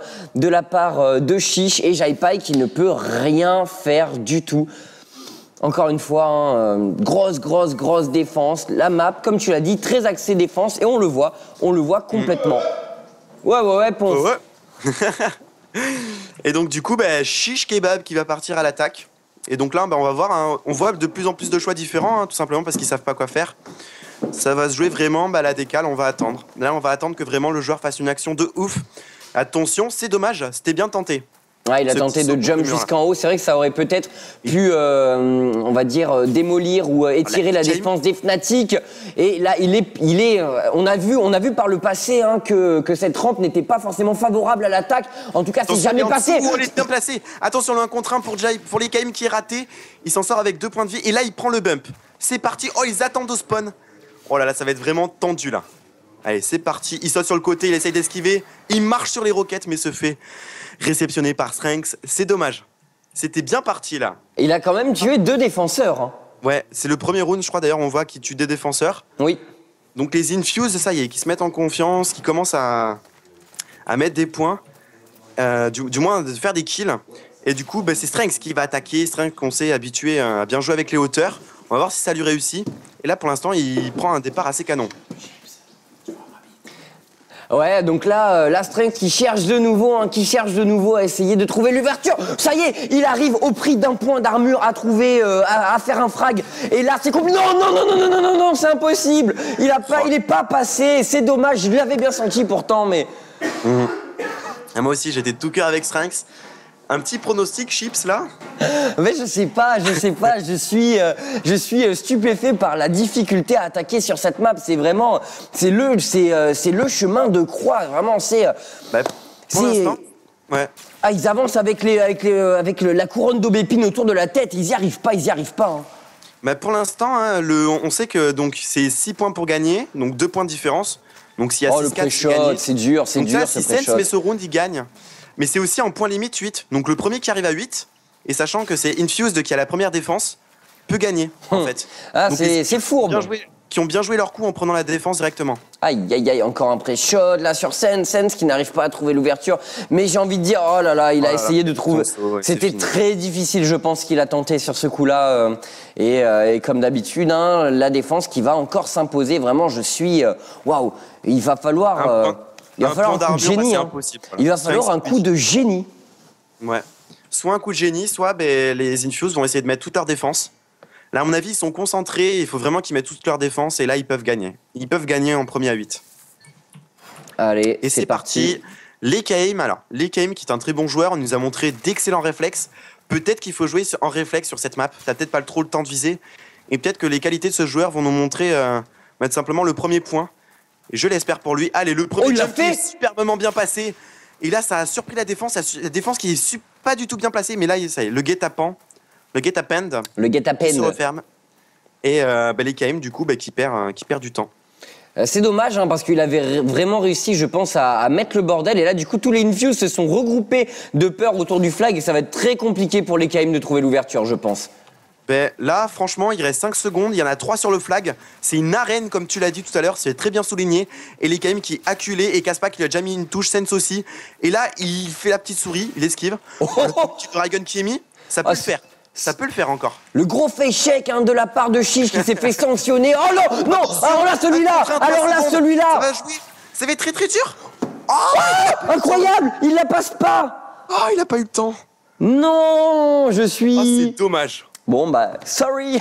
de Chiche et J-Pike qui ne peut rien faire du tout. Encore une fois, grosse défense. La map, comme tu l'as dit, très axée défense et on le voit complètement. Ouais, Ponce. Ouais. Et donc du coup, Chiche Kebab qui va partir à l'attaque. Et donc là, on va voir, on voit de plus en plus de choix différents, tout simplement parce qu'ils savent pas quoi faire. Ça va se jouer vraiment, la décale, on va attendre. Là, on va attendre que vraiment le joueur fasse une action de ouf. Attention, c'est dommage, c'était bien tenté. Ouais, il a tenté de jump jusqu'en haut. C'est vrai que ça aurait peut-être pu, on va dire, démolir ou étirer la défense des Fnatic. Et là, on a vu par le passé que cette rampe n'était pas forcément favorable à l'attaque. En tout cas, c'est jamais passé. On est bien placé. Attention, le 1 contre 1 pour l'Ekaim qui est raté. Il s'en sort avec 2 points de vie. Et là, il prend le bump. C'est parti. Oh, ils attendent au spawn. Oh là là, ça va être vraiment tendu là. Allez, c'est parti. Il saute sur le côté, il essaye d'esquiver. Il marche sur les roquettes, mais se fait réceptionné par Strength. C'est dommage. C'était bien parti là. Il a quand même tué 2 défenseurs. Hein. Ouais, c'est le premier round, je crois d'ailleurs, on voit qu'il tue 2 défenseurs. Oui. Donc les Infuse, ça y est, qui se mettent en confiance, qui commencent à mettre des points, du moins de faire des kills. Et du coup, c'est Strength qui va attaquer. Strength qu'on s'est habitué à bien jouer avec les hauteurs. On va voir si ça lui réussit. Et là, pour l'instant, il prend un départ assez canon. Ouais, donc là, la Strength qui cherche de nouveau à essayer de trouver l'ouverture. Ça y est, il arrive au prix d'1 point d'armure à trouver, à faire un frag. Et là, c'est compliqué. Non, c'est impossible. Il est pas passé. C'est dommage. Je l'avais bien senti pourtant, mais. Moi aussi, j'étais de tout cœur avec Strength. Un petit pronostic, Chips, là? Mais je sais pas, je suis stupéfait par la difficulté à attaquer sur cette map. C'est vraiment, c'est le chemin de croix. Vraiment, pour l'instant, ouais. Ah, ils avancent avec la couronne d'aubépine autour de la tête. Ils y arrivent pas. Hein. Pour l'instant, on sait que donc c'est 6 points pour gagner, donc 2 points de différence. Donc s'il y a 6-4, c'est gagné. C'est dur, si Sense met ce round, il gagne. Mais c'est aussi en point limite 8. Donc le premier qui arrive à 8, et sachant que c'est Infused qui a la première défense, peut gagner en fait. Ah, c'est fourbe. Qui ont bien joué leur coup en prenant la défense directement. Aïe, encore un pré-shot là sur Sense qui n'arrive pas à trouver l'ouverture. Mais j'ai envie de dire, oh là là, il a essayé de trouver. C'était très difficile, je pense, qu'il a tenté sur ce coup-là. Et comme d'habitude, la défense qui va encore s'imposer. Vraiment, je suis. Waouh, il va falloir. Il va falloir un coup de génie. Il va falloir un coup de génie. Ouais. soit un coup de génie, soit les Infuse vont essayer de mettre toute leur défense. Là, à mon avis, ils sont concentrés, il faut vraiment qu'ils mettent toute leur défense, et là, ils peuvent gagner. Ils peuvent gagner en premier à 8. Allez, et c'est parti. L'Ekaim, alors, l'Ekaim qui est un très bon joueur, on nous a montré d'excellents réflexes. Peut-être qu'il faut jouer en réflexe sur cette map, t'as peut-être pas trop le temps de viser, et peut-être que les qualités de ce joueur vont nous montrer tout simplement le premier point. Et je l'espère pour lui. Allez, le premier jump qui est superbement bien passé. Et là, ça a surpris la défense qui est pas du tout bien placée, mais là, ça y est, le guet-apens. Le guet-apens. Le guet-apens. Se referme. Et l'Ekaim, du coup, qui perd du temps. C'est dommage, hein, parce qu'il avait vraiment réussi, je pense, à mettre le bordel. Et là, du coup, tous les Infuse se sont regroupés de peur autour du flag. Et ça va être très compliqué pour l'Ekaim de trouver l'ouverture, je pense. Là, franchement, il reste 5 secondes. Il y en a 3 sur le flag. C'est une arène, comme tu l'as dit tout à l'heure. C'est très bien souligné. Et l'Ekaim qui est acculé. Et Caspa qui lui a déjà mis une touche, Sense aussi. Et là, il fait la petite souris. Il esquive. Le petit dragon qui est mis, ça peut le faire. Ça peut le faire encore. Le gros face shake de la part de Chiche qui s'est fait sanctionner. Oh non, non. Alors là, celui-là. Ça va jouer. Ça va être très très dur. Oh, incroyable. Il la passe pas. Oh, il a pas eu le temps. Non, je suis... Oh, c'est dommage. Bon, sorry.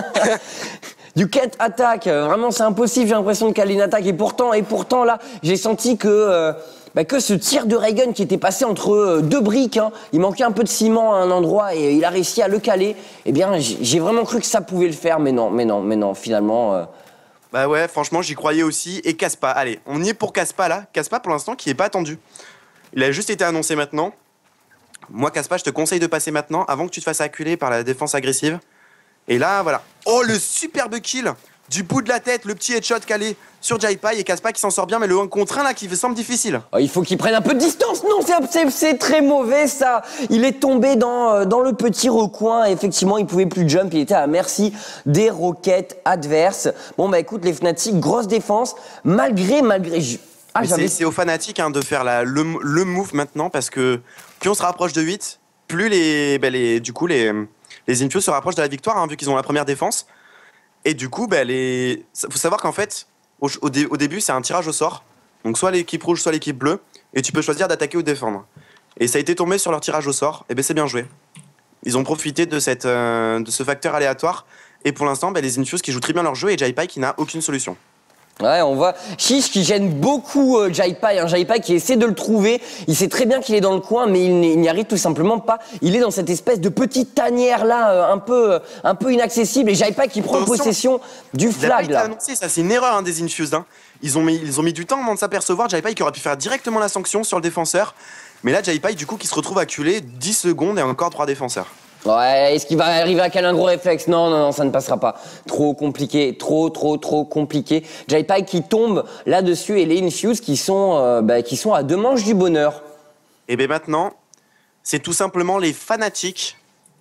You can't attack. Vraiment, c'est impossible. J'ai l'impression de caler une attaque. Et pourtant, là, j'ai senti que ce tir de Raygun qui était passé entre deux briques, il manquait un peu de ciment à un endroit et il a réussi à le caler. Eh bien, j'ai vraiment cru que ça pouvait le faire, mais non, finalement... Bah ouais, franchement, j'y croyais aussi. Et Caspa, allez, on y est pour Caspa, là. Caspa, pour l'instant, qui est pas attendu. Il a juste été annoncé maintenant. Moi, Caspa, je te conseille de passer maintenant, avant que tu te fasses acculer par la défense agressive. Et là, voilà. Oh, le superbe kill du bout de la tête, le petit headshot calé sur Jaipai et Caspa qui s'en sort bien, mais le 1 contre 1 là qui semble difficile. Oh, il faut qu'il prenne un peu de distance. Non, c'est très mauvais ça. Il est tombé dans le petit recoin. Effectivement, il pouvait plus jump. Il était à merci des roquettes adverses. Bon, écoute, les Fnatic, grosse défense. Malgré. C'est aux Fanatiques de faire le move maintenant parce que plus on se rapproche de 8, plus les Infuse se rapprochent de la victoire vu qu'ils ont la première défense. Et du coup, faut savoir qu'en fait, au début, c'est un tirage au sort. Donc soit l'équipe rouge, soit l'équipe bleue. Et tu peux choisir d'attaquer ou de défendre. Et ça a été tombé sur leur tirage au sort. Et c'est bien joué. Ils ont profité de ce facteur aléatoire. Et pour l'instant, les Infuse qui jouent très bien leur jeu et Jaipai qui n'a aucune solution. Ouais, on voit Chiche qui gêne beaucoup Jaipai. Jaipai qui essaie de le trouver. Il sait très bien qu'il est dans le coin, mais il n'y arrive tout simplement pas. Il est dans cette espèce de petite tanière là, un peu inaccessible. Et Jaipai qui prend possession du flag là. Annoncé, ça c'est une erreur des Infuse. Ils ont mis du temps avant de s'apercevoir. Jaipai qui aurait pu faire directement la sanction sur le défenseur. Mais là, Jaipai du coup qui se retrouve acculé 10 secondes et encore 3 défenseurs. Ouais, est-ce qu'il va arriver à caler un gros réflexe? Non, ça ne passera pas. Trop compliqué, trop compliqué. Jaipai qui tombe là-dessus et les Infuse qui sont à 2 manches du bonheur. Et maintenant, c'est tout simplement les Fanatiques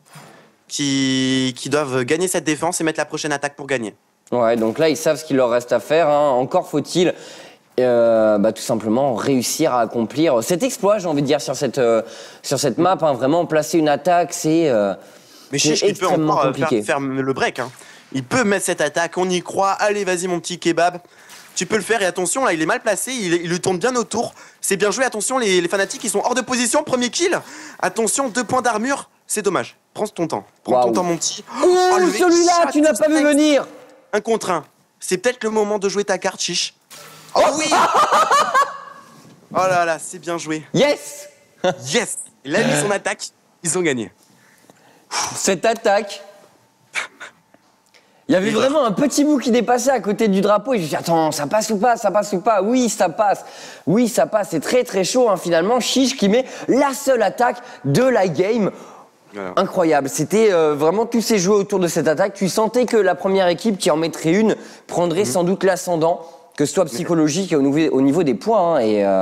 qui doivent gagner cette défense et mettre la prochaine attaque pour gagner. Ouais, donc là, ils savent ce qu'il leur reste à faire. Encore faut-il... tout simplement réussir à accomplir cet exploit, j'ai envie de dire, sur cette map. Vraiment, placer une attaque, c'est extrêmement compliqué. Faire le break. Il peut mettre cette attaque, on y croit. Allez, vas-y, mon petit kebab. Tu peux le faire. Et attention, là, il est mal placé. Il lui tourne bien autour. C'est bien joué. Attention, les Fanatiques, ils sont hors de position. Premier kill. Attention, 2 points d'armure. C'est dommage. Prends ton temps. Prends ton temps, mon petit. Oh, celui-là, tu n'as pas vu venir. 1 contre 1. C'est peut-être le moment de jouer ta carte, Chiche. Oh oui. Oh là là, c'est bien joué. Yes. Yes. Il a mis son attaque, ils ont gagné. Cette attaque, il y avait vraiment un petit bout qui dépassait à côté du drapeau et je me suis dit, attends, ça passe ou pas? Oui, ça passe, c'est très très chaud finalement. Chiche qui met la seule attaque de la game. Voilà. Incroyable, c'était vraiment tous ces jeux autour de cette attaque. Tu sentais que la première équipe qui en mettrait une prendrait sans doute l'ascendant, que ce soit psychologique et au niveau des points.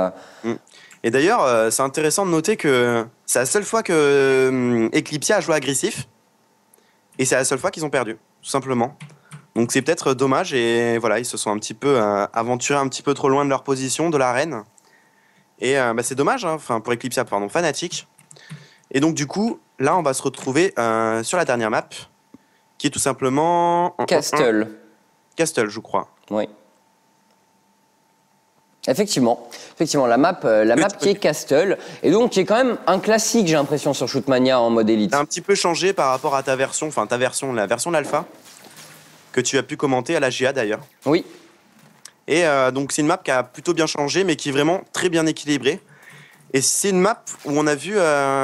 Et d'ailleurs, c'est intéressant de noter que c'est la seule fois que Eclipsia a joué agressif. Et c'est la seule fois qu'ils ont perdu, tout simplement. Donc c'est peut-être dommage. Et voilà, ils se sont un petit peu aventurés un petit peu trop loin de leur position, de l'arène. Et c'est dommage, pour Eclipsia, Fnatic. Et donc du coup, là, on va se retrouver sur la dernière map, qui est tout simplement... Castle. Castle, je crois. Oui. Effectivement, la map qui est Castle, et donc qui est quand même un classique, j'ai l'impression, sur Shootmania en mode élite. C'est un petit peu changé par rapport à ta version, la version de l'alpha, que tu as pu commenter à la GA d'ailleurs. Oui. Et donc c'est une map qui a plutôt bien changé, mais qui est vraiment très bien équilibrée. Et c'est une map où on a vu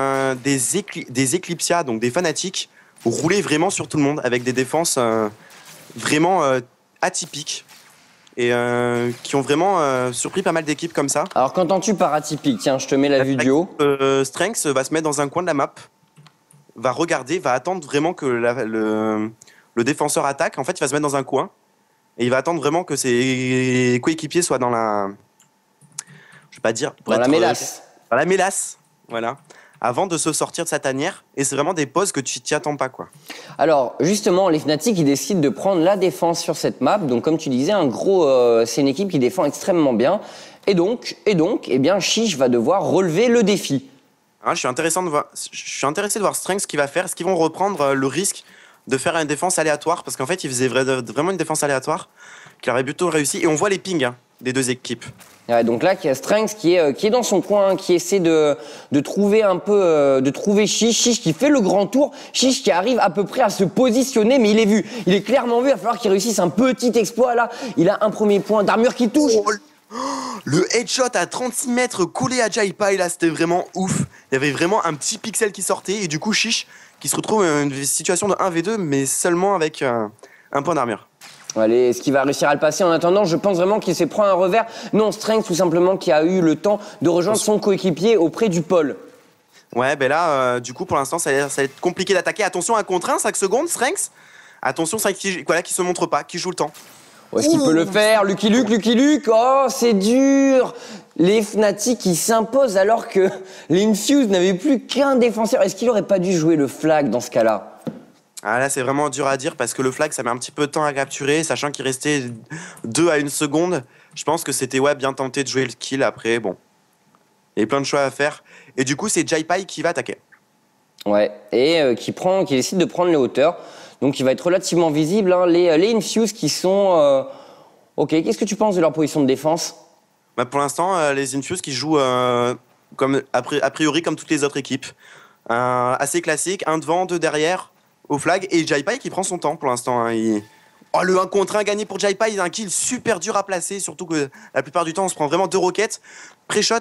des Eclipsia, donc des fanatiques, rouler vraiment sur tout le monde, avec des défenses vraiment atypiques. Et qui ont vraiment surpris pas mal d'équipes comme ça. Alors qu'entends-tu par atypique? Tiens, je te mets la vue du haut. Strength va se mettre dans un coin de la map, va regarder, va attendre vraiment que le défenseur attaque. En fait, il va se mettre dans un coin et il va attendre vraiment que ses coéquipiers soient dans la... Je vais pas dire... Dans la mélasse. Dans la mélasse, voilà. Avant de se sortir de sa tanière. Et c'est vraiment des pauses que tu t'y attends pas, quoi. Alors, justement, les Fnatic, ils décident de prendre la défense sur cette map. Donc, comme tu disais, c'est une équipe qui défend extrêmement bien. Et donc, eh bien, Chiche va devoir relever le défi. Je suis intéressé de voir Strength ce qu'il va faire. Est-ce qu'ils vont reprendre le risque de faire une défense aléatoire? Parce qu'en fait, ils faisaient vraiment une défense aléatoire qui aurait plutôt réussi. Et on voit les pings des deux équipes. Ouais, donc là, il y a Strength qui est dans son coin, qui essaie de trouver un peu, de trouver Chiche qui fait le grand tour, Chiche qui arrive à peu près à se positionner, mais il est vu, il est clairement vu, il va falloir qu'il réussisse un petit exploit là. Il a un premier point d'armure qui touche. Le headshot à 36 mètres collé à Jaipai, là, c'était vraiment ouf. Il y avait vraiment un petit pixel qui sortait, et du coup, Chiche qui se retrouve dans une situation de 1v2, mais seulement avec un point d'armure. Allez, est-ce qu'il va réussir à le passer? En attendant, je pense vraiment qu'il s'est pris un revers. Non, Strength, tout simplement, qui a eu le temps de rejoindre son coéquipier auprès du pôle. Ouais, ben là, du coup, pour l'instant, ça va être compliqué d'attaquer. Attention, un contre 1, 5 secondes, Strength. Attention, Strength qui se montre pas, qui joue le temps. Est-ce qu'il peut le faire? Lucky Luke, oh, c'est dur. Les Fnatic qui s'imposent alors que les Infuse n'avaient plus qu'un défenseur. Est-ce qu'il aurait pas dû jouer le flag dans ce cas-là? Ah là, c'est vraiment dur à dire parce que le flag, ça met un petit peu de temps à capturer, sachant qu'il restait 2 à 1 seconde. Je pense que c'était bien tenté de jouer le kill après. Bon, il y a plein de choix à faire. Et du coup, c'est Jaipai qui va attaquer. Ouais, et qui décide de prendre les hauteurs. Donc, il va être relativement visible. Hein. Les Infuse qui sont... Ok, qu'est-ce que tu penses de leur position de défense? Pour l'instant, les Infuse qui jouent comme, a priori comme toutes les autres équipes. Assez classique, un devant, 2 derrière. Au flag, et Jaipai qui prend son temps pour l'instant. Hein. Oh, le 1 contre 1 gagné pour Jaipai, il a un kill super dur à placer, surtout que la plupart du temps on se prend vraiment 2 roquettes. Pré-shot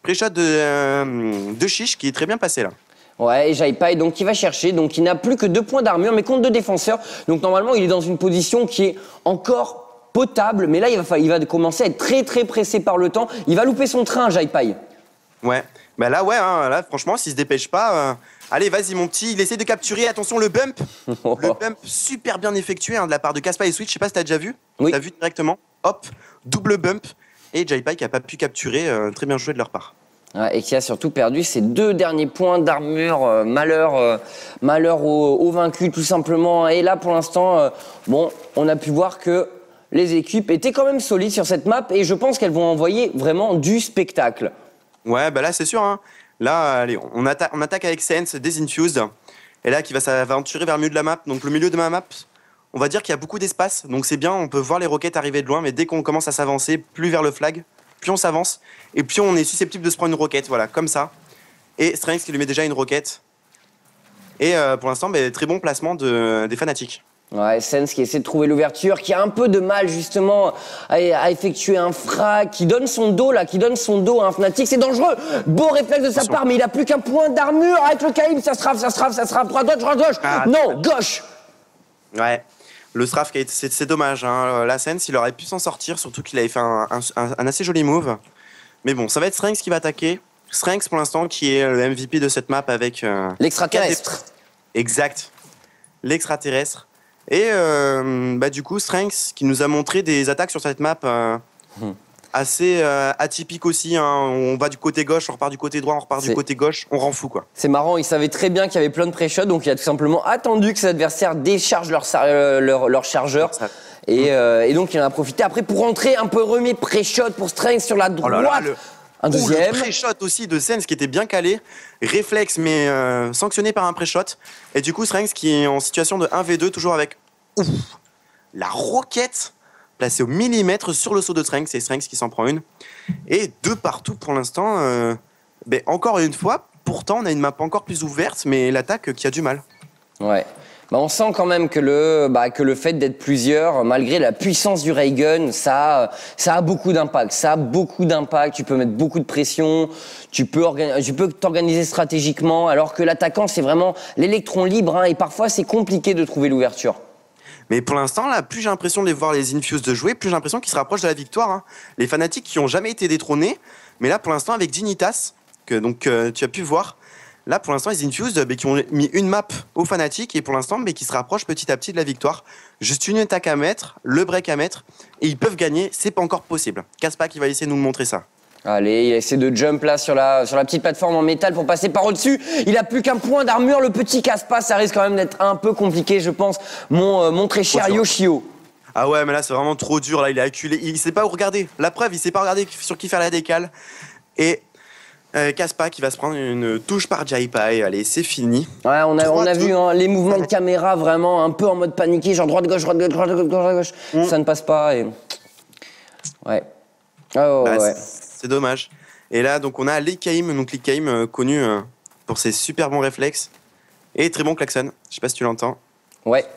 de Chiche qui est très bien passé là. Ouais, et Jaipai donc il va chercher, donc il n'a plus que 2 points d'armure, mais contre 2 défenseurs. Donc normalement il est dans une position qui est encore potable, mais là il va commencer à être très très pressé par le temps. Il va louper son train, Jaipai. Ouais, là franchement s'il se dépêche pas... Allez, vas-y mon petit, il essaie de capturer, attention le bump. Le bump super bien effectué de la part de Caspa et Switch, je sais pas si t'as déjà vu. Oui. T'as vu directement, hop, double bump. Et Jaipai qui a pas pu capturer, très bien joué de leur part. Ouais, et qui a surtout perdu ses 2 derniers points d'armure, malheur aux vaincus tout simplement. Et là pour l'instant, on a pu voir que les équipes étaient quand même solides sur cette map et je pense qu'elles vont envoyer vraiment du spectacle. Ouais, là c'est sûr, hein. Là, allez, on attaque avec Sense, Disinfused. Et là, qui va s'aventurer vers le milieu de la map. Donc le milieu de ma map, on va dire qu'il y a beaucoup d'espace. Donc c'est bien, on peut voir les roquettes arriver de loin. Mais dès qu'on commence à s'avancer, plus vers le flag, plus on s'avance. Et plus on est susceptible de se prendre une roquette. Voilà, comme ça. Et Strength qui lui met déjà une roquette. Et pour l'instant, très bon placement des fanatiques. Ouais, Sense qui essaie de trouver l'ouverture, qui a un peu de mal justement à effectuer un frag, qui donne son dos à un Fnatic, c'est dangereux. Beau réflexe de sa part, mais il a plus qu'un point d'armure avec le Kaïm, ça se rafle, droite gauche. Non, gauche. Ouais, le strafe c'est dommage. Hein. La Sense, il aurait pu s'en sortir, surtout qu'il avait fait un assez joli move. Mais bon, ça va être Strength qui va attaquer. Strength pour l'instant qui est le MVP de cette map avec l'extraterrestre. Exact, l'extraterrestre. Et du coup, Strength qui nous a montré des attaques sur cette map assez atypiques aussi. Hein. On va du côté gauche, on repart du côté droit, on repart du côté gauche, on rend fou quoi. C'est marrant, il savait très bien qu'il y avait plein de pré-shots, donc il a tout simplement attendu que ses adversaires déchargent leur chargeur. Et donc il en a profité après pour rentrer un peu remis pré-shot pour Strength sur la droite. Un deuxième. Le pré-shot aussi de Sense qui était bien calé. Réflexe, mais sanctionné par un pré-shot. Et du coup, Strength qui est en situation de 1v2, toujours avec la roquette placé au millimètre sur le saut de Strength. C'est Strength qui s'en prend une. Et 2 partout pour l'instant. Encore une fois, pourtant, on a une map encore plus ouverte, mais l'attaque qui a du mal. Ouais. On sent quand même que le fait d'être plusieurs, malgré la puissance du ray gun, ça a beaucoup d'impact. Ça a beaucoup d'impact. Tu peux mettre beaucoup de pression. Tu peux t'organiser stratégiquement. Alors que l'attaquant, c'est vraiment l'électron libre. Et parfois, c'est compliqué de trouver l'ouverture. Mais pour l'instant, là, plus j'ai l'impression de les voir les Infuse de jouer, plus j'ai l'impression qu'ils se rapprochent de la victoire. Les fanatiques qui n'ont jamais été détrônés. Mais là, pour l'instant, avec Dignitas, que tu as pu voir. Là, pour l'instant, les Infused qui ont mis une map aux fanatiques et pour l'instant, qui se rapprochent petit à petit de la victoire. Juste une attaque à mettre, le break à mettre et ils peuvent gagner. C'est pas encore possible. Caspa qui va essayer de nous montrer ça. Allez, il essaie de jump là sur la petite plateforme en métal pour passer par au-dessus. Il a plus qu'un point d'armure, le petit Caspa. Ça risque quand même d'être un peu compliqué, je pense. Mon très cher Yoshio. Ah ouais, mais là, c'est vraiment trop dur. Là, il est acculé. Il sait pas où regarder. La preuve, il sait pas regarder sur qui faire la décale. Et Caspa qui va se prendre une touche par Jaipai. Allez, c'est fini. Ouais, on a vu les mouvements de caméra vraiment un peu en mode paniqué, genre droite-gauche, droite-gauche, droite-gauche. Ça ne passe pas. Et... Ouais. Ouais. C'est dommage. Et là, donc, on a Likaim, donc Likaim connu pour ses super bons réflexes et très bon klaxon. Je sais pas si tu l'entends. Ouais.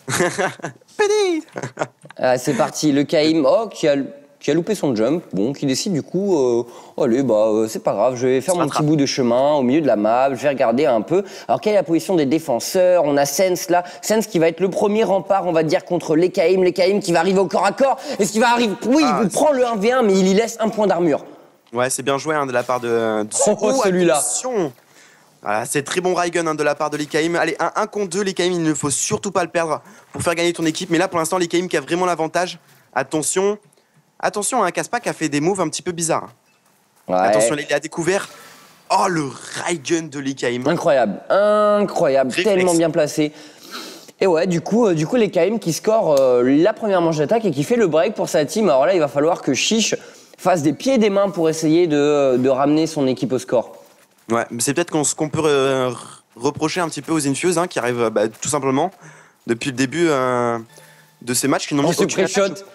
C'est parti. Le Kaim, qui a loupé son jump, qui décide du coup, allez, c'est pas grave, je vais faire mon petit bout de chemin au milieu de la map, je vais regarder un peu. Alors, quelle est la position des défenseurs? On a Sense là, Sense qui va être le premier rempart, on va dire, contre les Kaim qui va arriver au corps à corps. Est-ce qu'il va arriver? Oui, il prend le 1v1, mais il y laisse un point d'armure. Ouais, c'est bien joué de la part de celui-là. Voilà, c'est très bon Raigun de la part de Likaim. Allez, 1 contre 2, Likaim, il ne faut surtout pas le perdre pour faire gagner ton équipe. Mais là, pour l'instant, Likaim qui a vraiment l'avantage. Attention, Caspa qui a fait des moves un petit peu bizarres. Ouais. Attention, il a découvert. Oh, le Raigun de Likaim. Incroyable, Réflexe. Tellement bien placé. Et ouais, du coup Likaim qui score la première manche d'attaque et qui fait le break pour sa team. Alors là, il va falloir que Chiche fasse des pieds et des mains pour essayer de ramener son équipe au score. Ouais, c'est peut-être ce qu'on peut reprocher un petit peu aux Infuse, qui arrivent tout simplement depuis le début de ces matchs qui n'ont mis aucune attaque.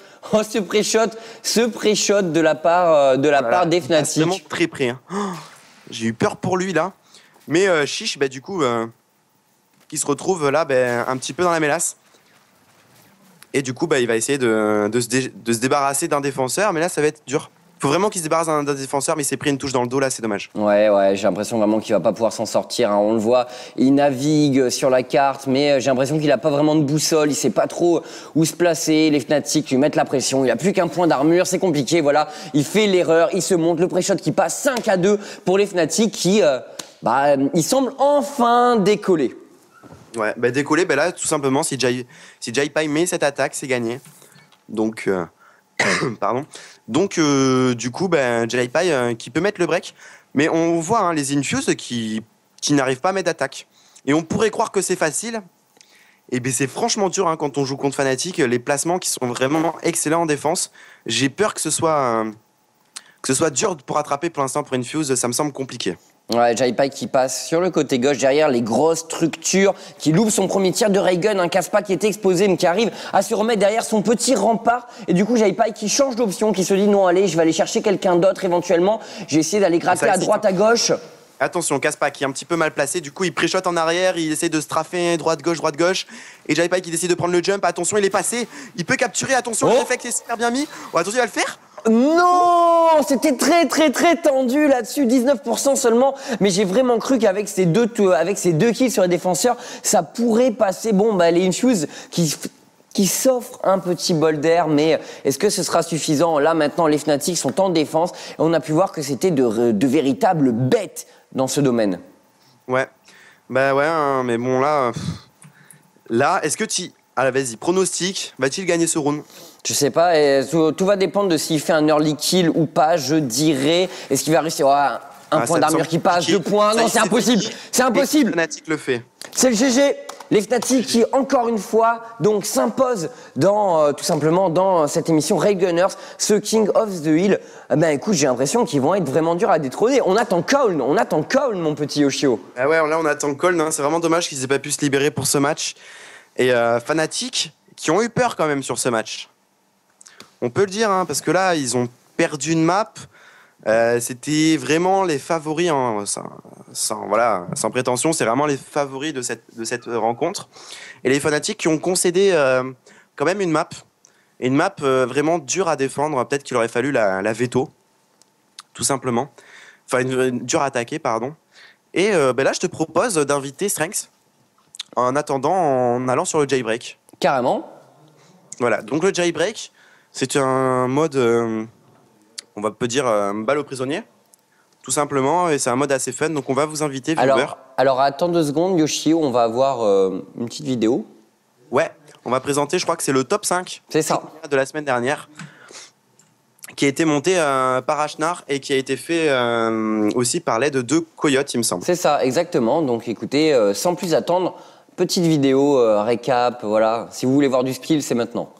Ce pré-shot de la part des Fnatic. C'est vraiment très près. J'ai eu peur pour lui là. Mais Chiche, du coup, qui se retrouve là un petit peu dans la mélasse. Et du coup, il va essayer de se débarrasser d'un défenseur. Mais là, ça va être dur. Faut vraiment qu'il se débarrasse d'un défenseur, mais il s'est pris une touche dans le dos là, c'est dommage. Ouais, j'ai l'impression vraiment qu'il va pas pouvoir s'en sortir. On le voit, il navigue sur la carte, mais j'ai l'impression qu'il a pas vraiment de boussole, il sait pas trop où se placer. Les Fnatic lui mettent la pression, il a plus qu'un point d'armure, c'est compliqué, voilà. Il fait l'erreur, il se monte, le pré-shot qui passe 5-2 pour les Fnatic qui, il semble enfin décoller. Ouais, décoller, là, tout simplement, si Jaipai met cette attaque, c'est gagné. Donc, pardon. Donc, du coup, Jaipai qui peut mettre le break. Mais on voit les Infuse qui n'arrivent pas à mettre d'attaque. Et on pourrait croire que c'est facile. Et c'est franchement dur quand on joue contre Fnatic. Les placements qui sont vraiment excellents en défense. J'ai peur que ce soit dur pour attraper pour l'instant pour Infuse. Ça me semble compliqué. Ouais, Jaipai qui passe sur le côté gauche derrière les grosses structures, qui loupe son premier tir de Raygun, un Caspa qui était exposé mais qui arrive à se remettre derrière son petit rempart. Et du coup, Jaipai qui change d'option, qui se dit non, allez, je vais aller chercher quelqu'un d'autre éventuellement. J'ai essayé d'aller gratter à droite, à gauche. Attention, Caspa qui est un petit peu mal placé, du coup il pré-shot en arrière, il essaie de straffer droite-gauche. Et Jaipai qui décide de prendre le jump, attention, il est passé, il peut capturer, attention, le réflexe est super bien mis. Oh, attention, il va le faire. Non, c'était très tendu là-dessus, 19% seulement. Mais j'ai vraiment cru qu'avec ces deux kills sur les défenseurs, ça pourrait passer. Les Infuse qui s'offrent un petit bol d'air, mais est-ce que ce sera suffisant? Là maintenant, les Fnatic sont en défense et on a pu voir que c'était de véritables bêtes dans ce domaine. Ouais, mais bon là, est-ce que allez, vas-y, pronostic, va-t-il gagner ce round? Je sais pas, tout va dépendre de s'il fait un early kill ou pas, je dirais. Est-ce qu'il va réussir un point d'armure qui passe, 2 points? Non, c'est impossible. C'est impossible. Fnatic le fait. C'est le GG. Les Fnatic qui, encore une fois, donc s'imposent tout simplement dans cette émission Raygunners, ce King of the Hill. Écoute, j'ai l'impression qu'ils vont être vraiment durs à détrôner. On attend Cole, mon petit Yoshio. Ah ouais, là on attend Cole. C'est vraiment dommage qu'ils aient pas pu se libérer pour ce match. Et Fnatic qui ont eu peur quand même sur ce match. On peut le dire, hein, parce que là, ils ont perdu une map. C'était vraiment les favoris, hein, sans prétention, c'est vraiment les favoris de cette rencontre. Et les Fnatic qui ont concédé quand même une map. Et une map vraiment dure à défendre. Peut-être qu'il aurait fallu la veto, tout simplement. Enfin, dure à attaquer, pardon. Et là, je te propose d'inviter Strengths en attendant, en allant sur le jailbreak. Carrément. Voilà, donc le jailbreak, c'est un mode, on peut dire, balle aux prisonniers, tout simplement, et c'est un mode assez fun, donc on va vous inviter, viewers. Alors attends 2 secondes, Yoshio, on va avoir une petite vidéo. Ouais, on va présenter, je crois que c'est le top 5 de la semaine dernière, qui a été monté par Ashnar et qui a été fait aussi par l'aide de Coyote, il me semble. C'est ça, exactement. Donc écoutez, sans plus attendre, petite vidéo, récap, voilà. Si vous voulez voir du skill, c'est maintenant.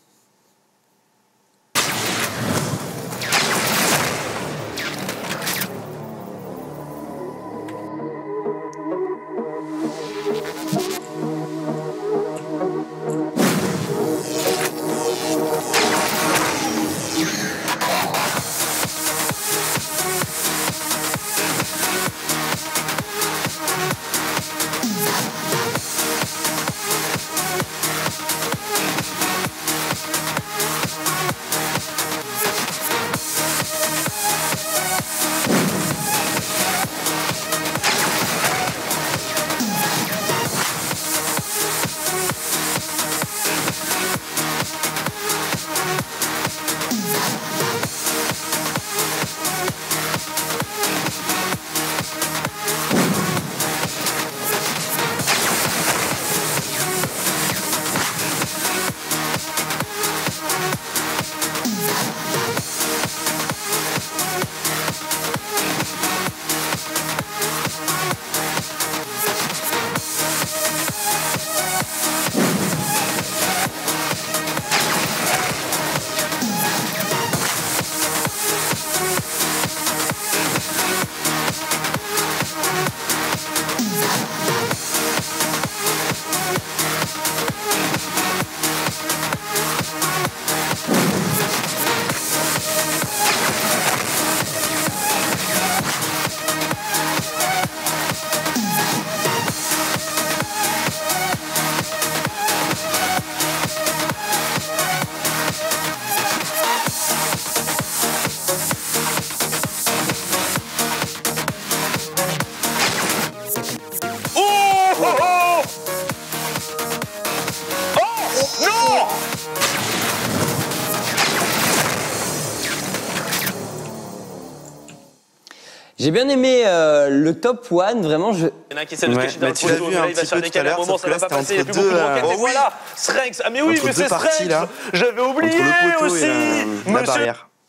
J'ai bien aimé le top 1, vraiment. Il y en a un qui essaie de se cacher dans le couloir, il va faire des câlins, à un moment ça va pas passer, il n'y a plus beaucoup de roquettes, et voilà, Strengths, ah mais oui, mais c'est Strengths, j'avais oublié aussi, monsieur.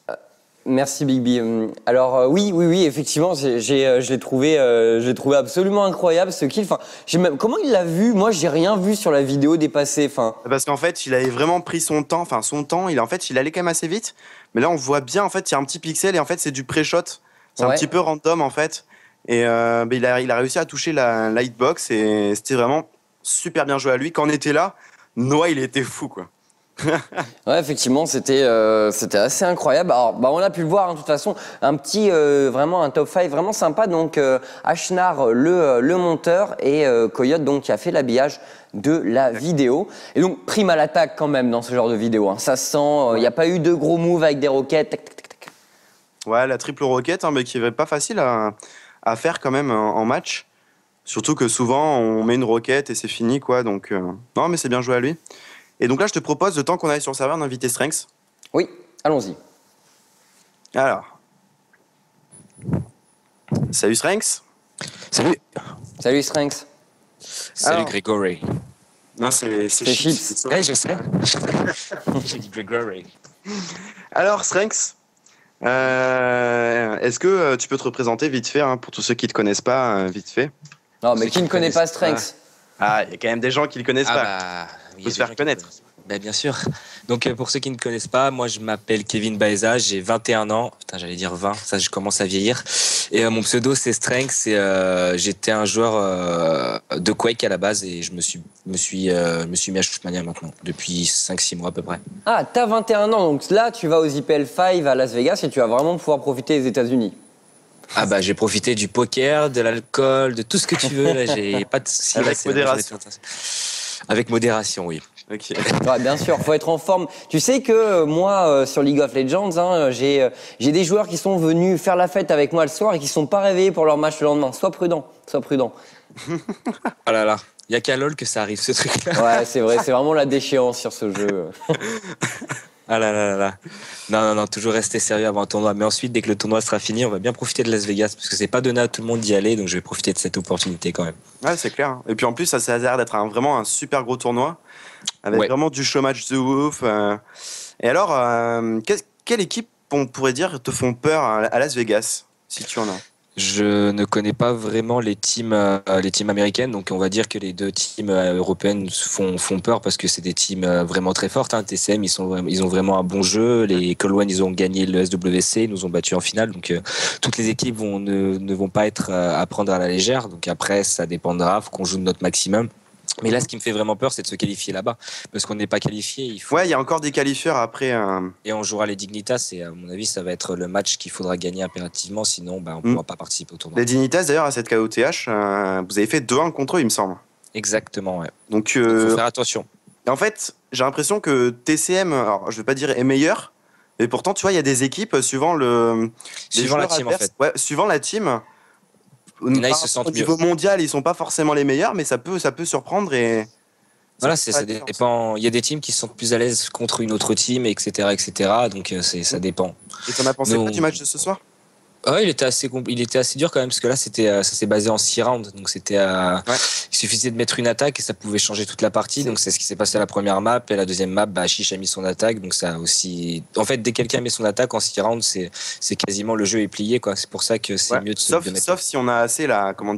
Merci Big B. Alors oui, effectivement, je l'ai trouvé absolument incroyable ce kill. Enfin, comment il l'a vu? Moi, j'ai rien vu sur la vidéo dépasser. Enfin, parce qu'en fait, il avait vraiment pris son temps. Enfin, il allait quand même assez vite. Mais là, on voit bien, en fait, il y a un petit pixel et en fait, c'est du pré-shot. C'est un petit peu random en fait. Et il a réussi à toucher la hitbox et c'était vraiment super bien joué à lui. Quand on était là, Noah il était fou quoi. Ouais, effectivement, c'était assez incroyable. Alors, on a pu le voir, hein, de toute façon, vraiment un top 5 vraiment sympa. Donc, Ashnar, le monteur, et Coyote, donc, qui a fait l'habillage de la vidéo. Et donc, prime à l'attaque quand même dans ce genre de vidéo. Hein. Ça se sent, il n'y a pas eu de gros moves avec des roquettes. Ouais, la triple roquette, hein, mais qui n'est pas facile à faire quand même en match. Surtout que souvent, on met une roquette et c'est fini, quoi. Donc, non, mais c'est bien joué à lui. Et donc là, je te propose, le temps qu'on aille sur le serveur, d'inviter Strengths. Oui, allons-y. Alors. Salut Strengths. Salut. Salut Strengths. Salut Grégory. Non, c'est Chips. Ouais, je sais. J'ai dit Grégory. Alors, Strengths, est-ce que tu peux te représenter vite fait, hein, pour tous ceux qui ne te connaissent pas, vite fait? Non, mais qui ne connaît pas Strengths? Ah, il y a quand même des gens qui ne le connaissent pas. Bah, il faut se faire connaître. Ben, bien sûr. Donc, pour ceux qui ne connaissent pas, moi, je m'appelle Kevin Baeza, j'ai 21 ans. Putain, j'allais dire 20, ça, je commence à vieillir. Et mon pseudo, c'est Strength. J'étais un joueur de Quake à la base et je me suis mis à Shootmania maintenant, depuis 5-6 mois à peu près. Ah, t'as 21 ans, donc là, tu vas aux IPL 5 à Las Vegas et tu vas vraiment pouvoir profiter des États-Unis. Ah bah j'ai profité du poker, de l'alcool, de tout ce que tu veux. Là, j'ai pas de soucis. Avec modération. Avec modération, oui. Ok. Ouais, bien sûr, faut être en forme. Tu sais que moi, sur League of Legends, hein, j'ai des joueurs qui sont venus faire la fête avec moi le soir et qui sont pas réveillés pour leur match le lendemain. Sois prudent, sois prudent. Oh là là, il y a qu'à LoL que ça arrive ce truc-là. Ouais, c'est vrai, c'est vraiment la déchéance sur ce jeu. Ah là là là là. Non, toujours rester sérieux avant un tournoi. Mais ensuite, dès que le tournoi sera fini, on va bien profiter de Las Vegas parce que c'est pas donné à tout le monde d'y aller, donc je vais profiter de cette opportunité quand même. Ouais, c'est clair. Et puis en plus, ça a l'air d'être vraiment un super gros tournoi avec vraiment du showmatch de ouf. Et alors, quelle équipe, on pourrait dire, te font peur à Las Vegas, si tu en as? Je ne connais pas vraiment les teams américaines, donc on va dire que les deux teams européennes font peur parce que c'est des teams vraiment très fortes. Hein. TCM, ils ont vraiment un bon jeu. Les Colwen, ils ont gagné le SWC, ils nous ont battus en finale. Donc toutes les équipes ne vont pas être à prendre à la légère. Donc après, ça dépendra, faut qu'on joue de notre maximum. Mais là, ce qui me fait vraiment peur, c'est de se qualifier là-bas. Parce qu'on n'est pas qualifié. Ouais, il y a encore des qualifieurs après. Et on jouera les Dignitas. Et à mon avis, ça va être le match qu'il faudra gagner impérativement. Sinon, on ne pourra pas participer au tournoi. Les Dignitas, d'ailleurs, à cette KOTH, vous avez fait 2-1 contre eux, il me semble. Exactement, ouais. Donc, il faut faire attention. En fait, j'ai l'impression que TCM, alors je ne vais pas dire est meilleur, mais pourtant, tu vois, il y a des équipes suivant la team, adverses, en fait. Ouais, suivant la team. Là, ils se sentent au niveau mondial, ils sont pas forcément les meilleurs, mais ça peut surprendre et. Voilà, ça dépend. Il y a des teams qui se sentent plus à l'aise contre une autre team, etc., etc. Donc ça dépend. Et t'en as pensé quoi du match de ce soir? Ouais, il était assez dur quand même parce que là ça s'est basé en 6 rounds, donc il suffisait de mettre une attaque et ça pouvait changer toute la partie. Donc c'est ce qui s'est passé à la première map et la deuxième map, Chiche a mis son attaque, donc ça aussi. En fait, dès que quelqu'un met son attaque en 6 rounds, c'est quasiment le jeu est plié quoi. C'est pour ça que c'est mieux de mettre. Sauf si on a assez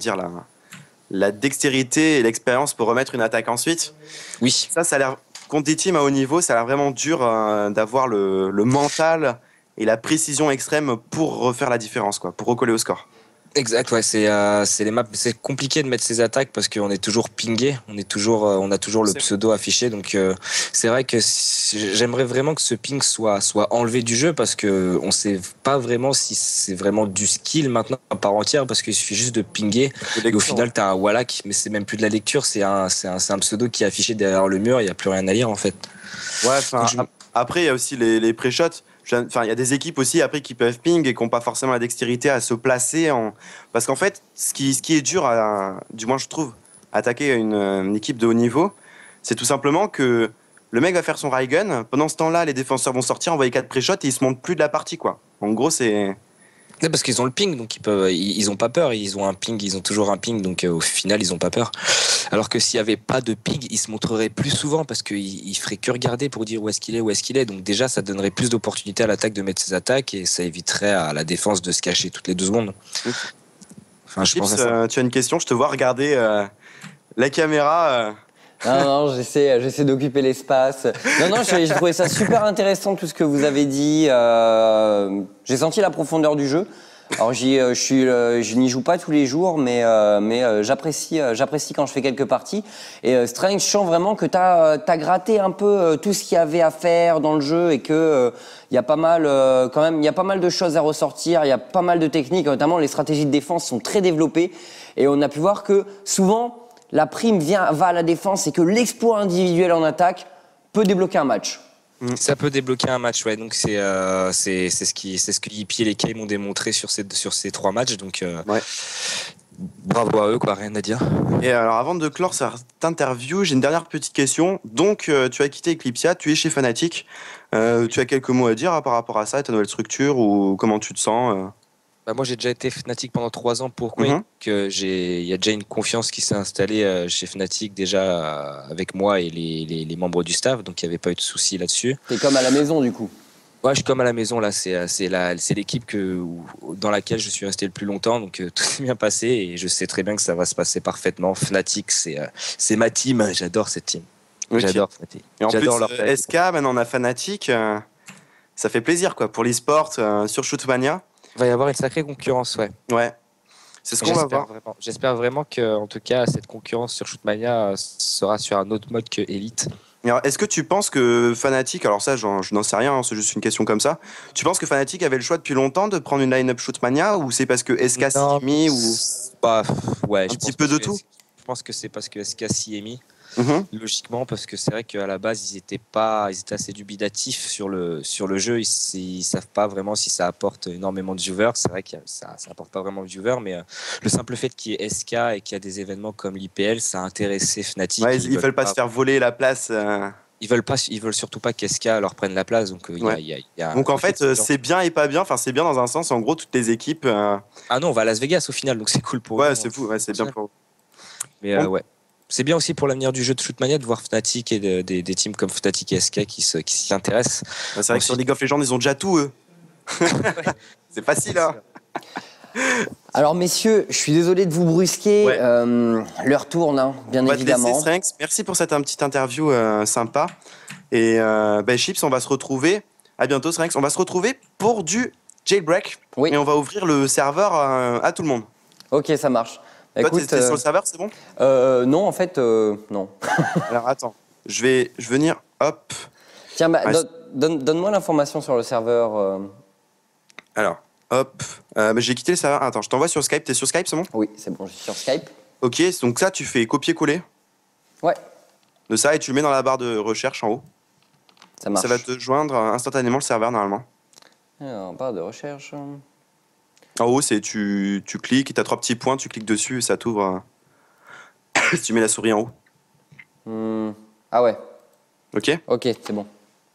la dextérité et l'expérience pour remettre une attaque ensuite. Oui. Ça a l'air contre des teams à haut niveau, ça a l'air vraiment dur d'avoir le mental et la précision extrême pour refaire la différence, quoi, pour recoller au score. Exact, ouais, c'est les maps, c'est compliqué de mettre ses attaques parce qu'on est toujours pingé, on a toujours le pseudo affiché, donc c'est vrai que j'aimerais vraiment que ce ping soit enlevé du jeu parce que on sait pas vraiment si c'est vraiment du skill maintenant à part entière parce qu'il suffit juste de pinguer et au final t'as un Wallach, mais c'est même plus de la lecture, c'est un pseudo qui est affiché derrière le mur, il y a plus rien à lire en fait. Ouais, après il y a aussi les pré-shots. Enfin, il y a des équipes aussi après qui peuvent ping et qui n'ont pas forcément la dextérité à se placer parce qu'en fait, ce qui est dur du moins je trouve, attaquer une équipe de haut niveau, c'est tout simplement que le mec va faire son Raigun. Pendant ce temps-là, les défenseurs vont sortir, envoyer 4 pré-shots et ils se montent plus de la partie, quoi. En gros, c'est. C'est parce qu'ils ont le ping, donc ils ont pas peur. Ils ont toujours un ping, donc au final ils ont pas peur. Alors que s'il y avait pas de ping, ils se montreraient plus souvent parce qu'ils feraient que regarder pour dire où est-ce qu'il est. Donc déjà, ça donnerait plus d'opportunités à l'attaque de mettre ses attaques et ça éviterait à la défense de se cacher toutes les 2 secondes. Enfin, je pense à ça. Tu as une question? Je te vois regarder la caméra. Non, j'essaie d'occuper l'espace. Non, j'ai trouvé ça super intéressant tout ce que vous avez dit. J'ai senti la profondeur du jeu. Alors je n'y joue pas tous les jours, mais j'apprécie quand je fais quelques parties. Et Strange, je sens vraiment que t'as gratté un peu tout ce qu'il y avait à faire dans le jeu et que il y a pas mal de choses à ressortir. Il y a pas mal de techniques, notamment les stratégies de défense sont très développées. Et on a pu voir que souvent la prime va à la défense et que l'exploit individuel en attaque peut débloquer un match. Ça peut débloquer un match, ouais. Donc c'est ce que Yippie et les Kay m'ont démontré sur ces 3 matchs. Donc bravo à eux, quoi, rien à dire. Et alors avant de clore cette interview, j'ai une dernière petite question. Donc tu as quitté Eclipsia, tu es chez Fnatic. Tu as quelques mots à dire par rapport à ça, ta nouvelle structure ou comment tu te sens Moi, j'ai déjà été Fnatic pendant 3 ans pour Quake. Il y a déjà une confiance qui s'est installée chez Fnatic déjà avec moi et les membres du staff, donc il n'y avait pas eu de souci là-dessus. T'es comme à la maison du coup. Ouais, je suis comme à la maison là. C'est l'équipe dans laquelle je suis resté le plus longtemps, donc tout s'est bien passé et je sais très bien que ça va se passer parfaitement. Fnatic, c'est ma team. J'adore cette team. Okay. J'adore Fnatic. Et en plus, SK, maintenant on a Fnatic, ça fait plaisir quoi pour l'e-sport sur Shootmania. Il va y avoir une sacrée concurrence, ouais. Ouais. C'est ce qu'on va voir. J'espère vraiment que, en tout cas, cette concurrence sur Shootmania sera sur un autre mode que Elite. Alors, est-ce que tu penses que Fnatic, alors ça, je n'en sais rien, hein, c'est juste une question comme ça. Tu penses que Fnatic avait le choix depuis longtemps de prendre une line-up Shootmania ou c'est parce que SK s'y est mis ou ouais, un petit peu de tout? Je pense que c'est parce que SK s'y est mis. Logiquement, parce que c'est vrai qu'à la base ils étaient assez dubitatifs sur le jeu. Ils savent pas vraiment si ça apporte énormément de viewers. C'est vrai que ça apporte pas vraiment de viewers, mais le simple fait qu'il y ait SK et qu'il y a des événements comme l'IPL, ça a intéressé Fnatic. Ouais, ils veulent pas se faire voler la place. Ils veulent surtout pas qu'SK leur prenne la place. Donc donc en fait, c'est bien et pas bien. Enfin, c'est bien dans un sens. En gros, toutes les équipes. Ah non, on va à Las Vegas au final, donc c'est cool pour eux. Ouais, c'est fou. Ouais, c'est bien pour eux. Mais ouais. C'est bien aussi pour l'avenir du jeu de Shootmania de voir Fnatic et des teams comme Fnatic et SK qui s'y intéressent. C'est vrai que sur League of Legends, ils ont déjà tout, eux. C'est facile, hein. Alors, messieurs, je suis désolé de vous brusquer. Ouais. L'heure tourne, hein, bien évidemment. Merci pour cette petite interview sympa. Et Chips, on va se retrouver. À bientôt, Sphinx. On va se retrouver pour du jailbreak. Oui. Et on va ouvrir le serveur à tout le monde. Ok, ça marche. Toi, t'es sur le serveur, c'est bon? Non, en fait, non. Alors, attends. Je vais venir, hop. Tiens, donne-moi l'information sur le serveur. Alors, hop. J'ai quitté le serveur. Attends, je t'envoie sur Skype. T'es sur Skype, c'est bon? Oui, c'est bon, je suis sur Skype. Ok, donc ça, tu fais copier-coller. Ouais. De ça, et tu le mets dans la barre de recherche en haut. Ça marche. Ça va te joindre instantanément le serveur, normalement. Alors, barre de recherche... En haut, c'est tu cliques, tu as 3 petits points, tu cliques dessus et ça t'ouvre. Si tu mets la souris en haut. Ah ouais. Ok. Ok, c'est bon.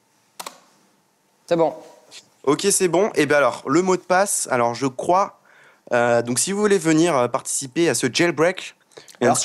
C'est bon. Ok, c'est bon. Et bien alors, le mot de passe, alors je crois... donc si vous voulez venir participer à ce jailbreak... Alors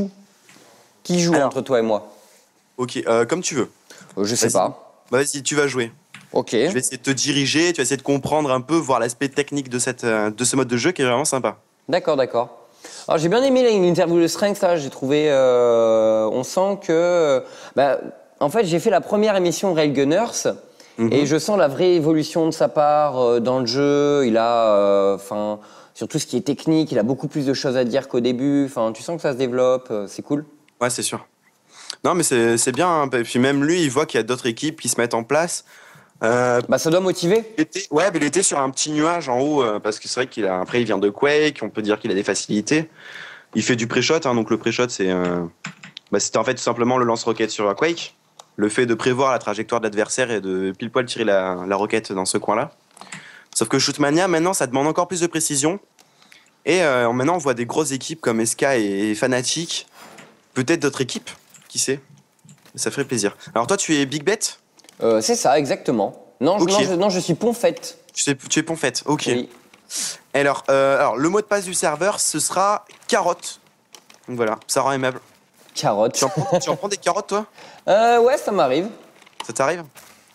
qui joue entre toi et moi? Ok, comme tu veux. Je sais pas. Vas-y, tu vas jouer. Ok. Je vais essayer de te diriger, tu vas essayer de comprendre un peu, voir l'aspect technique de ce mode de jeu qui est vraiment sympa. D'accord. Alors j'ai bien aimé l'interview de Strength, là, j'ai trouvé... on sent que... en fait, j'ai fait la première émission Railgunners, et je sens la vraie évolution de sa part dans le jeu. Il a... sur tout ce qui est technique, il a beaucoup plus de choses à dire qu'au début. Tu sens que ça se développe, c'est cool. Ouais, c'est sûr. Non, mais c'est bien. Hein. Et puis même lui, il voit qu'il y a d'autres équipes qui se mettent en place. Ça doit motiver. Ouais, mais il était sur un petit nuage en haut parce que c'est vrai qu'après il vient de Quake, on peut dire qu'il a des facilités. Il fait du pré-shot, hein, donc le pré-shot c'était en fait tout simplement le lance-roquette sur Quake, le fait de prévoir la trajectoire de l'adversaire et de pile poil tirer la roquette dans ce coin-là. Sauf que Shootmania maintenant ça demande encore plus de précision et maintenant on voit des grosses équipes comme SK et Fnatic, peut-être d'autres équipes, qui sait. Ça ferait plaisir. Alors toi tu es Big Bet? C'est ça, exactement. Non, je suis Ponfette. Tu es Ponfette, ok. Oui. Alors, le mot de passe du serveur, ce sera carotte. Donc voilà, ça rend aimable. Carotte. Tu en prends des carottes, toi? Ouais, ça m'arrive. Ça t'arrive?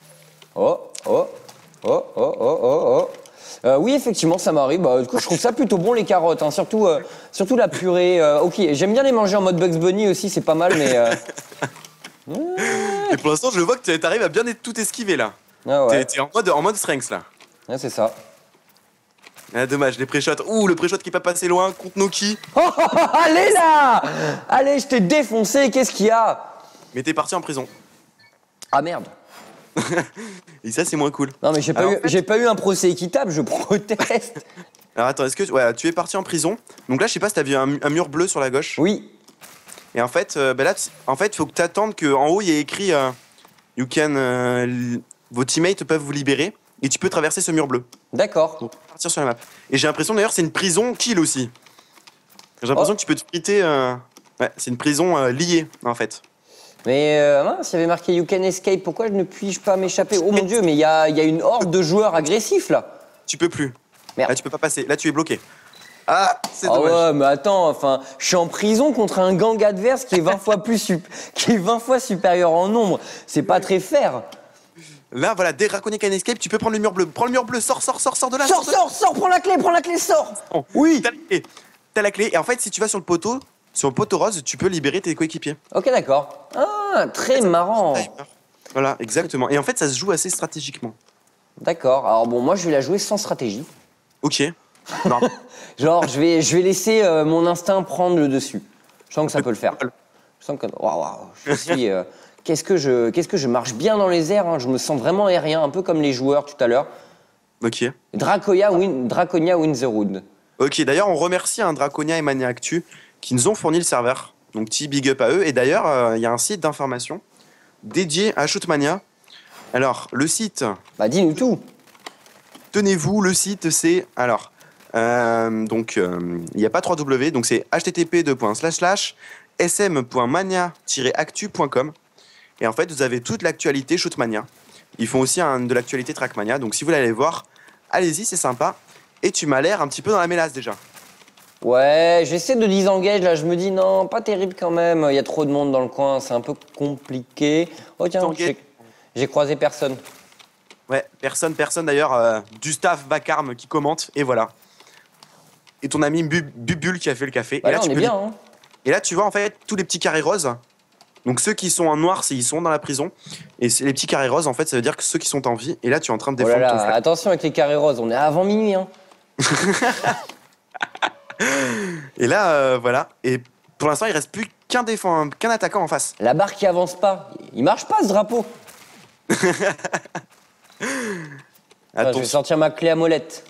Oui, effectivement, ça m'arrive. Du coup, je trouve ça plutôt bon, les carottes. Hein. Surtout la purée. Ok, j'aime bien les manger en mode Bugs Bunny aussi, c'est pas mal, mais... Et pour l'instant, je vois que tu arrives à bien tout esquiver là. Ah ouais. T'es en mode strength là. Ouais, c'est ça. Ah, dommage, les pré-shots. Ouh, le pré-shot qui est pas passé loin contre Noki. Allez là! Allez, je t'ai défoncé, qu'est-ce qu'il y a? Mais t'es parti en prison. Ah merde. Et ça, c'est moins cool. Non, mais j'ai pas eu un procès équitable, je proteste. Alors attends, est-ce que tu es parti en prison? Donc là, je sais pas si t'as vu un mur bleu sur la gauche. Oui. Et en fait, là, il faut que tu attendes qu'en haut, il y ait écrit You can. Vos teammates peuvent vous libérer et tu peux traverser ce mur bleu. D'accord. Donc, partir sur la map. Et j'ai l'impression d'ailleurs, c'est une prison kill aussi. J'ai l'impression que tu peux te friter. Ouais, c'est une prison liée en fait. Mais mince, il y avait marqué You can escape, pourquoi ne puis-je pas m'échapper? Oh mon dieu, mais il y a une horde de joueurs agressifs là. Tu peux plus. Merde. Là, tu peux pas passer. Là, tu es bloqué. Ah, c'est dommage. Ouais, mais attends, je suis en prison contre un gang adverse qui est 20 fois qui est 20 fois supérieur en nombre. C'est pas très fair. Là, voilà, dès Raccoon can escape, tu peux prendre le mur bleu. Prends le mur bleu, sors de là. Sors, prends la clé, sors. Oh, Oui. T'as la clé. Et en fait, si tu vas sur le poteau, sur le poteau rose, tu peux libérer tes coéquipiers. Ok, d'accord. Ah, très marrant. Voilà, exactement. Et en fait, ça se joue assez stratégiquement. D'accord. Alors bon, moi, je vais la jouer sans stratégie. Ok. Non. Genre, je vais laisser mon instinct prendre le dessus. Je sens que ça peut le faire. Je sens que... Waouh, je suis... Qu'est-ce que je marche bien dans les airs, hein. Je me sens vraiment aérien, un peu comme les joueurs tout à l'heure. Ok. Draconia win the round. Ok, d'ailleurs, on remercie Draconia et Mania Actu qui nous ont fourni le serveur. Donc, petit big up à eux. Et d'ailleurs, il y a un site d'information dédié à Shootmania. Alors, le site... Bah, dis-nous tout. Tenez-vous, le site, c'est... Alors, il n'y a pas 3W, donc c'est http://sm.mania-actu.com. Et en fait, vous avez toute l'actualité Shootmania. Ils font aussi de l'actualité Trackmania. Donc, si vous voulez aller voir, allez-y, c'est sympa. Et tu m'as l'air un petit peu dans la mélasse déjà. Ouais, j'essaie de disengage, là, je me dis non, pas terrible quand même, il y a trop de monde dans le coin, c'est un peu compliqué. Oh tiens, j'ai croisé personne. Ouais, personne d'ailleurs, du staff Vacarme qui commente, et voilà. Et ton ami Bubule qui a fait le café. Bah et là, on est bien, hein. Et là, tu vois en fait tous les petits carrés roses. Donc ceux qui sont en noir, ils sont dans la prison. Et les petits carrés roses, en fait, ça veut dire que ceux qui sont en vie. Et là, tu es en train de défendre ton frère. Attention avec les carrés roses, on est avant minuit, hein. Et là, voilà. Et pour l'instant, il reste plus qu'un attaquant en face. La barre qui avance pas. Il marche pas ce drapeau. Je vais sortir ma clé à molette.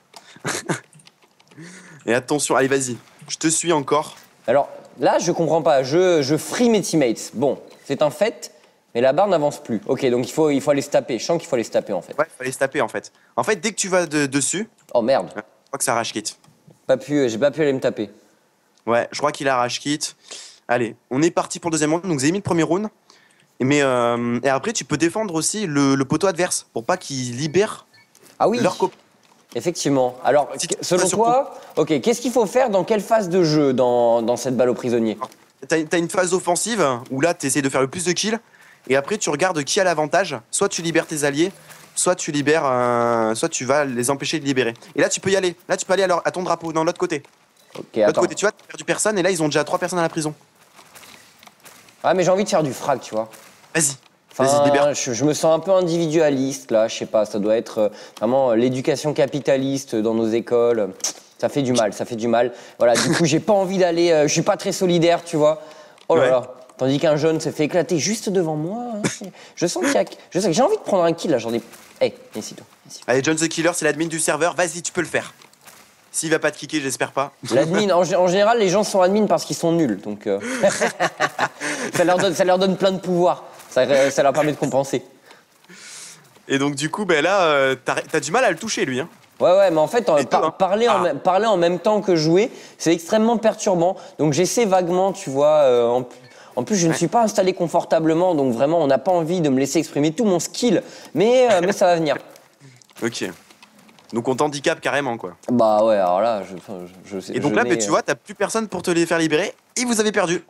Et attention, allez, vas-y. Je te suis encore. Alors là, je comprends pas. Je free mes teammates. Bon, c'est un fait, mais la barre n'avance plus. Ok, donc il faut aller se taper. Je sens qu'il faut aller se taper en fait. Ouais, il faut aller se taper en fait. En fait, dès que tu vas dessus. Oh merde. Je crois que ça rage quitte. J'ai pas pu aller me taper. Ouais, je crois qu'il a rage quitte. Allez, on est parti pour le deuxième round. Donc vous avez mis le premier round. Et après, tu peux défendre aussi le poteau adverse pour pas qu'il libère leur copain. Effectivement. Alors, selon toi, ok, qu'est-ce qu'il faut faire dans quelle phase de jeu dans cette balle aux prisonniers? T'as une phase offensive où là, tu essaies de faire le plus de kills. Et après, tu regardes qui a l'avantage. Soit tu libères tes alliés, soit tu vas les empêcher de libérer. Et là, tu peux y aller. Là, tu peux aller à ton drapeau, dans l'autre côté. Ok, l'autre côté, tu vois, t'as perdu personne. Et là, ils ont déjà 3 personnes à la prison. Ah, mais j'ai envie de faire du frag, tu vois. Vas-y. Enfin, je me sens un peu individualiste là, je sais pas, ça doit être vraiment l'éducation capitaliste dans nos écoles. Ça fait du mal. Voilà, du coup, j'ai pas envie d'aller, je suis pas très solidaire, tu vois. Oh là là. Tandis qu'un jeune se fait éclater juste devant moi. Hein. Je sens que j'ai envie de prendre un kill là, j'en ai. Hey, ici-toi. Allez, John the Killer, c'est l'admin du serveur, vas-y, tu peux le faire. S'il va pas te kicker, j'espère pas. L'admin, en général, les gens sont admin parce qu'ils sont nuls, donc ça leur donne plein de pouvoir. Ça leur permet de compenser. Et donc du coup, là, t'as du mal à le toucher, lui. Hein. Ouais, mais en fait, parler en même temps que jouer, c'est extrêmement perturbant. Donc j'essaie vaguement, tu vois. En plus, je ne suis pas installé confortablement, donc vraiment, on n'a pas envie de me laisser exprimer tout mon skill. Mais ça va venir. Ok. Donc on t'handicape carrément, quoi. Bah ouais, alors là, je sais. Et donc là, tu vois, t'as plus personne pour te les faire libérer, et vous avez perdu.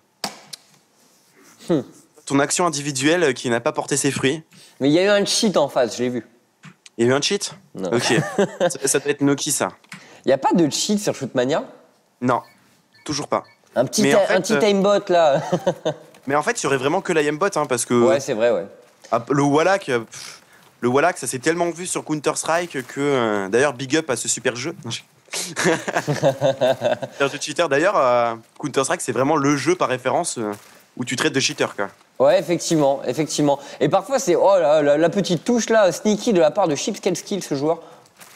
Ton action individuelle qui n'a pas porté ses fruits. Mais il y a eu un cheat en face, je l'ai vu. Il y a eu un cheat? Non. Ok. ça doit être Noki, ça. Il n'y a pas de cheat sur Shootmania? Non, toujours pas. Un petit timebot, là. Mais en fait, il y aurait vraiment que la aimbot, hein, parce que... Ouais, c'est vrai, ouais. Le Wallach, ça s'est tellement vu sur Counter-Strike que... d'ailleurs, big up à ce super jeu. Cheater, d'ailleurs, Counter-Strike, c'est vraiment le jeu par référence où tu traites de cheater, quoi. Ouais, effectivement. Et parfois, c'est oh là, la petite touche là, sneaky de la part de Chips. Quel skill ce joueur.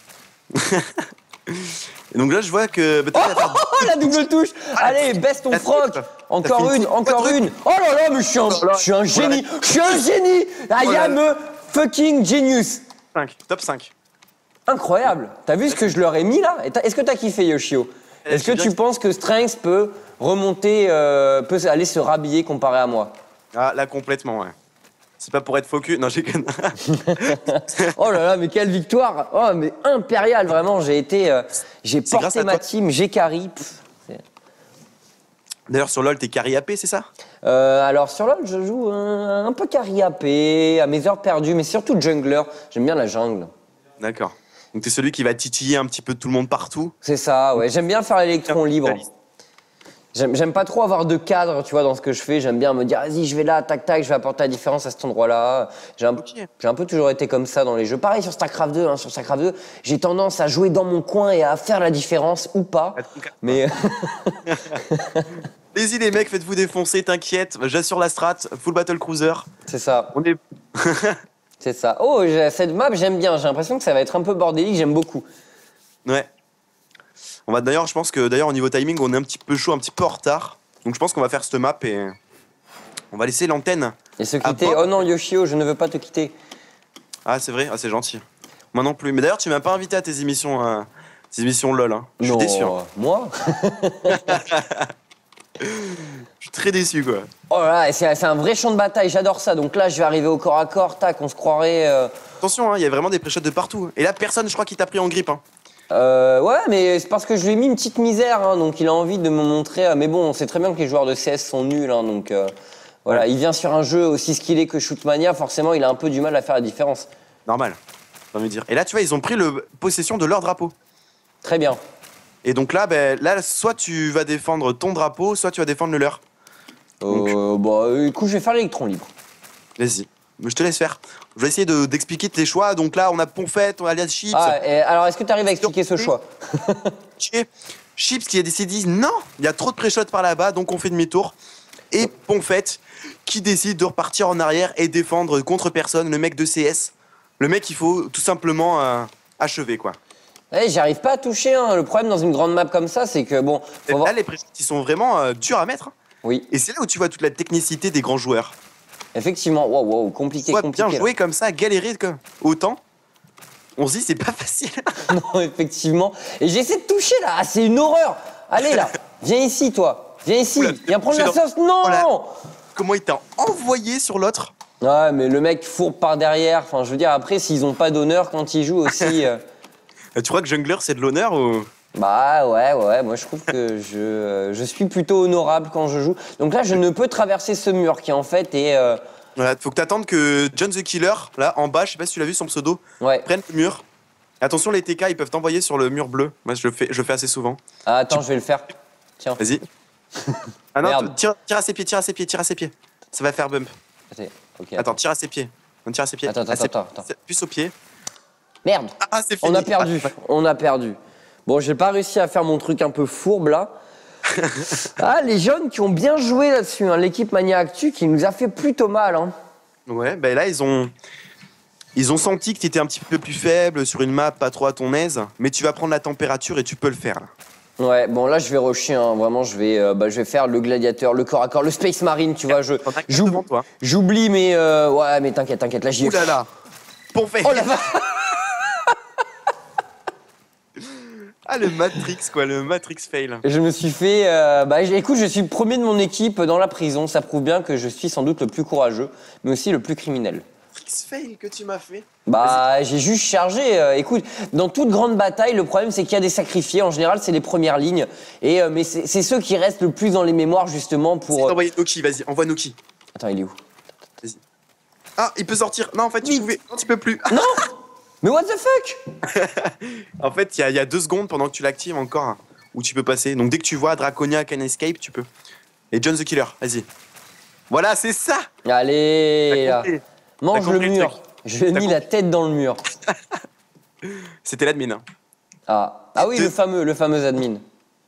Et donc là, je vois que. La double touche. Allez, baisse ton froc. Encore une. Oh là là, mais je suis un génie. I am a fucking genius. Top 5. Incroyable. T'as vu ce que je leur ai mis là? Est-ce que t'as kiffé, Yoshio? Est-ce que tu penses que Strength peut remonter, peut aller se rhabiller comparé à moi? Ah, là, complètement, ouais. C'est pas pour être focus. Non, j'ai connu. Oh là là, mais quelle victoire! Oh, mais impérial, vraiment. J'ai porté ma team, j'ai carry. D'ailleurs, sur LoL, t'es carry AP, c'est ça? Alors, sur LoL, je joue un peu carry AP, à mes heures perdues, mais surtout jungler. J'aime bien la jungle. D'accord. Donc, t'es celui qui va titiller un petit peu tout le monde partout? C'est ça, ouais. J'aime bien faire l'électron libre. J'aime pas trop avoir de cadre, tu vois, dans ce que je fais. J'aime bien me dire, vas-y, je vais là, tac, tac, je vais apporter la différence à cet endroit-là. J'ai un peu toujours été comme ça dans les jeux. Pareil sur StarCraft 2, sur StarCraft 2, j'ai tendance à jouer dans mon coin et à faire la différence ou pas. Mais. Allez-y les mecs, faites-vous défoncer, t'inquiète. J'assure la strat, full battle cruiser. C'est ça. On est. C'est ça. Oh, cette map, j'aime bien. J'ai l'impression que ça va être un peu bordélique, j'aime beaucoup. Ouais. On va d'ailleurs, je pense que d'ailleurs au niveau timing, on est un petit peu chaud, un petit peu en retard. Donc je pense qu'on va faire cette map et on va laisser l'antenne. Et se quitter. Oh non, Yoshio, je ne veux pas te quitter. Ah c'est vrai, c'est gentil. Moi non plus. Mais d'ailleurs, tu m'as pas invité à tes émissions LOL. Hein. Je suis déçu. Hein. Moi Je suis très déçu quoi. Oh là là, c'est un vrai champ de bataille, j'adore ça. Donc là, je vais arriver au corps à corps, tac, on se croirait. Attention, il y a vraiment des pré-shots de partout. Et là, personne, je crois, qui t'a pris en grippe. Hein. Ouais, mais c'est parce que je lui ai mis une petite misère, hein, donc il a envie de me montrer. Mais bon, on sait très bien que les joueurs de CS sont nuls, hein, donc voilà. Ouais. Il vient sur un jeu aussi skillé que Shootmania, forcément, il a un peu du mal à faire la différence. Normal, j'ai envie de dire. Et là, tu vois, ils ont pris possession de leur drapeau. Très bien. Et donc là, là, soit tu vas défendre ton drapeau, soit tu vas défendre le leur. Bah, écoute, je vais faire l'électron libre. Vas-y, je te laisse faire. Je vais essayer d'expliquer tes choix. Donc là, on a Ponfette, on a alias Chips. Ah, alors est-ce que tu arrives à expliquer ce choix? Chips qui a décidé, non, il y a trop de pré-shots par là-bas, donc on fait demi-tour. Et Ponfette qui décide de repartir en arrière et défendre contre personne, le mec de CS. Le mec, il faut tout simplement achever, quoi. Ouais, j'arrive pas à toucher, hein. Le problème dans une grande map comme ça, c'est que bon. Là, les pré-shots, ils sont vraiment durs à mettre. Oui. Et c'est là où tu vois toute la technicité des grands joueurs. Effectivement, wow, compliqué. Bien jouer comme ça, galérer autant. On se dit, c'est pas facile. Non, effectivement. Et j'essaie de toucher là, c'est une horreur. Allez là, viens ici, toi. Viens ici, viens prendre la sauce. Non, non. Comment il t'a envoyé sur l'autre? Ouais, mais le mec fourbe par derrière. Enfin, je veux dire, après, s'ils ont pas d'honneur quand ils jouent aussi. Tu crois que jungler, c'est de l'honneur ou... Bah ouais, moi je trouve que je suis plutôt honorable quand je joue. Donc là, je ne peux traverser ce mur qui en fait est... Voilà, faut que t'attendes que John the Killer, là en bas, je sais pas si tu l'as vu son pseudo, prenne le mur. Attention, les TK, ils peuvent t'envoyer sur le mur bleu. Moi, je le fais assez souvent. Ah, attends, je vais le faire. Tiens. Vas-y. Ah non, tire à ses pieds. Ça va faire bump. Attends, tire à ses pieds. On tire à ses pieds. Attends. Plus au pied. Merde. Ah, c'est fini. On a perdu. Bon, j'ai pas réussi à faire mon truc un peu fourbe là. Ah, les jeunes qui ont bien joué là-dessus, hein. L'équipe Mania Actu qui nous a fait plutôt mal. Hein. Ouais, là ils ont senti que tu étais un petit peu plus faible sur une map pas trop à ton aise, mais tu vas prendre la température et tu peux le faire là. Ouais, bon là je vais rusher, hein. Vraiment je vais faire le gladiateur, le corps à corps, le Space Marine, tu vois, j'oublie mais ouais mais t'inquiète, là j'y ai. Ouh là là. Pour faire. Oh la vache. Ah le Matrix quoi, le Matrix fail. Je me suis fait, écoute, je suis le premier de mon équipe dans la prison, ça prouve bien que je suis sans doute le plus courageux, mais aussi le plus criminel. Matrix fail que tu m'as fait. Bah j'ai juste chargé, écoute, dans toute grande bataille, le problème c'est qu'il y a des sacrifiés, en général c'est les premières lignes, et mais c'est ceux qui restent le plus dans les mémoires justement pour... C'est d'envoyer Noki, vas-y, envoie Noki. Attends, il est où? Vas-y. Ah, il peut sortir, non en fait tu pouvais, non tu peux plus. Non. Mais what the fuck? En fait, il y a 2 secondes pendant que tu l'actives encore hein, où tu peux passer. Donc dès que tu vois Draconia can escape, tu peux. Et John the Killer, vas-y. Voilà, c'est ça. Allez, là. Mange le mur. Je lui ai mis la tête dans le mur. C'était l'admin. Hein. Ah oui, le fameux admin.